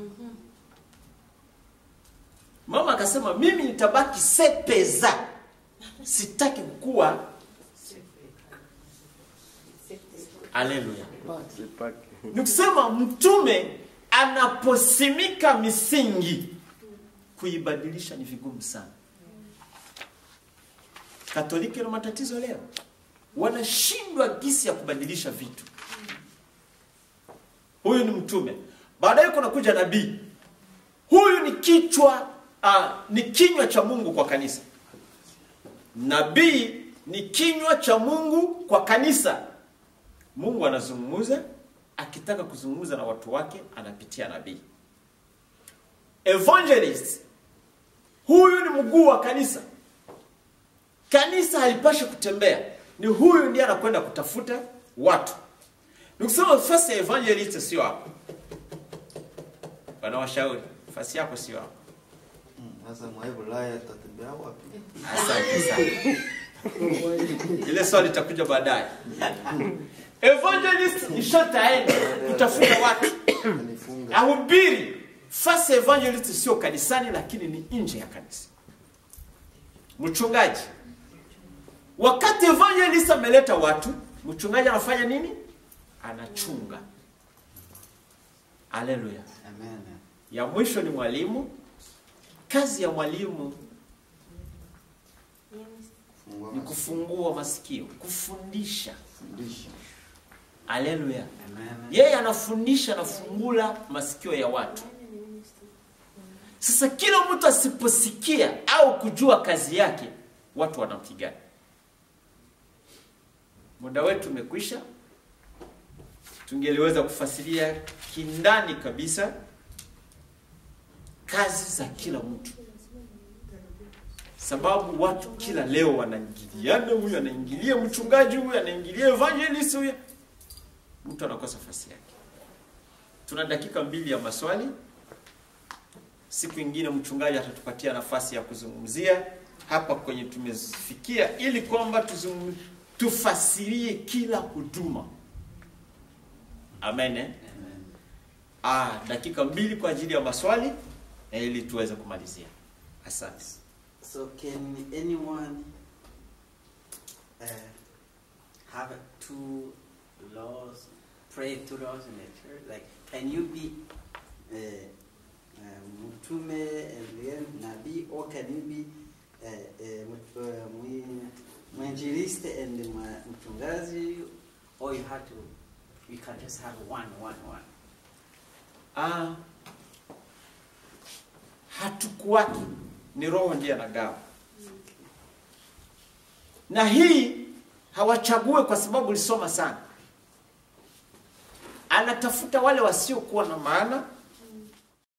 Mama akasema mimi nitabaki Sepeza. Sitaki kukua Haleluya. C'est pas que... Ni kusema mtume anaposimika misingi, kuibadilisha ni vigumu sana. Katoliki na matatizo leo, wanashindwa gisi ya kubadilisha vitu. Huyu ni mtume, baadaye kuna kuja nabii. Huyu ni kichwa, uh, ni kinywa cha Mungu kwa kanisa. Nabii ni kinywa cha Mungu kwa kanisa. Mungu anazungumza, akitaka kuzungumza na watu wake anapitia nabii. Evangelist, huyu ni mguu wa kanisa. Kanisa halipashi kutembea, ni huyu ndiye anakwenda kutafuta watu. Nikisema nafasi ya evangelist sio hapo. Wanawashauri, nafasi yako sio hapo. Sasa mwaibu laya tatembea wapi? Asante sana. Ile swali litakuja baadaye. Evangelist ni shataenda kutafuta watu. Ahubiri. Fasi evangelist sio kanisani, lakini ni nje ya kanisa. Mchungaji, wakati evangelist ameleta watu, mchungaji anafanya nini? Anachunga. Haleluya. Amen. Ya mwisho ni mwalimu. Kazi ya mwalimu ni kufungua masikio, kufundisha. Fundisha. Haleluya. Amen. Yeye anafundisha, anafungula masikio ya watu. Sasa kila mtu asiposikia au kujua kazi yake, watu wanampigana. Muda wetu umekwisha. Tungeliweza kufasiria kindani kabisa kazi za kila mtu. Sababu watu kila leo wanaingiliana, huyu anaingilia mchungaji, huyu anaingilia evangelist, huyu. Mtu anakosa nafasi yake. Tuna dakika mbili ya maswali. Siku nyingine mchungaji atatupatia nafasi ya kuzungumzia hapa kwenye tumefikia, ili kwamba tuzungumzie, tufasirie kila huduma. Amen. Eh? Amen. Ah, dakika mbili kwa ajili ya maswali ili tuweze kumalizia. Asante. So can anyone uh, have two laws, pray two laws in the church? Like, can you be uh, uh, mtume and then nabii, or can you be uh, uh, mwinjilisti and mchungaji, or you have to, you can just have one, one, one? Ah, hatukuwaki, ni Roho ndiye anagawa. Na hii hawachague kwa sababu lisoma sana. Anatafuta wale wasiokuwa na maana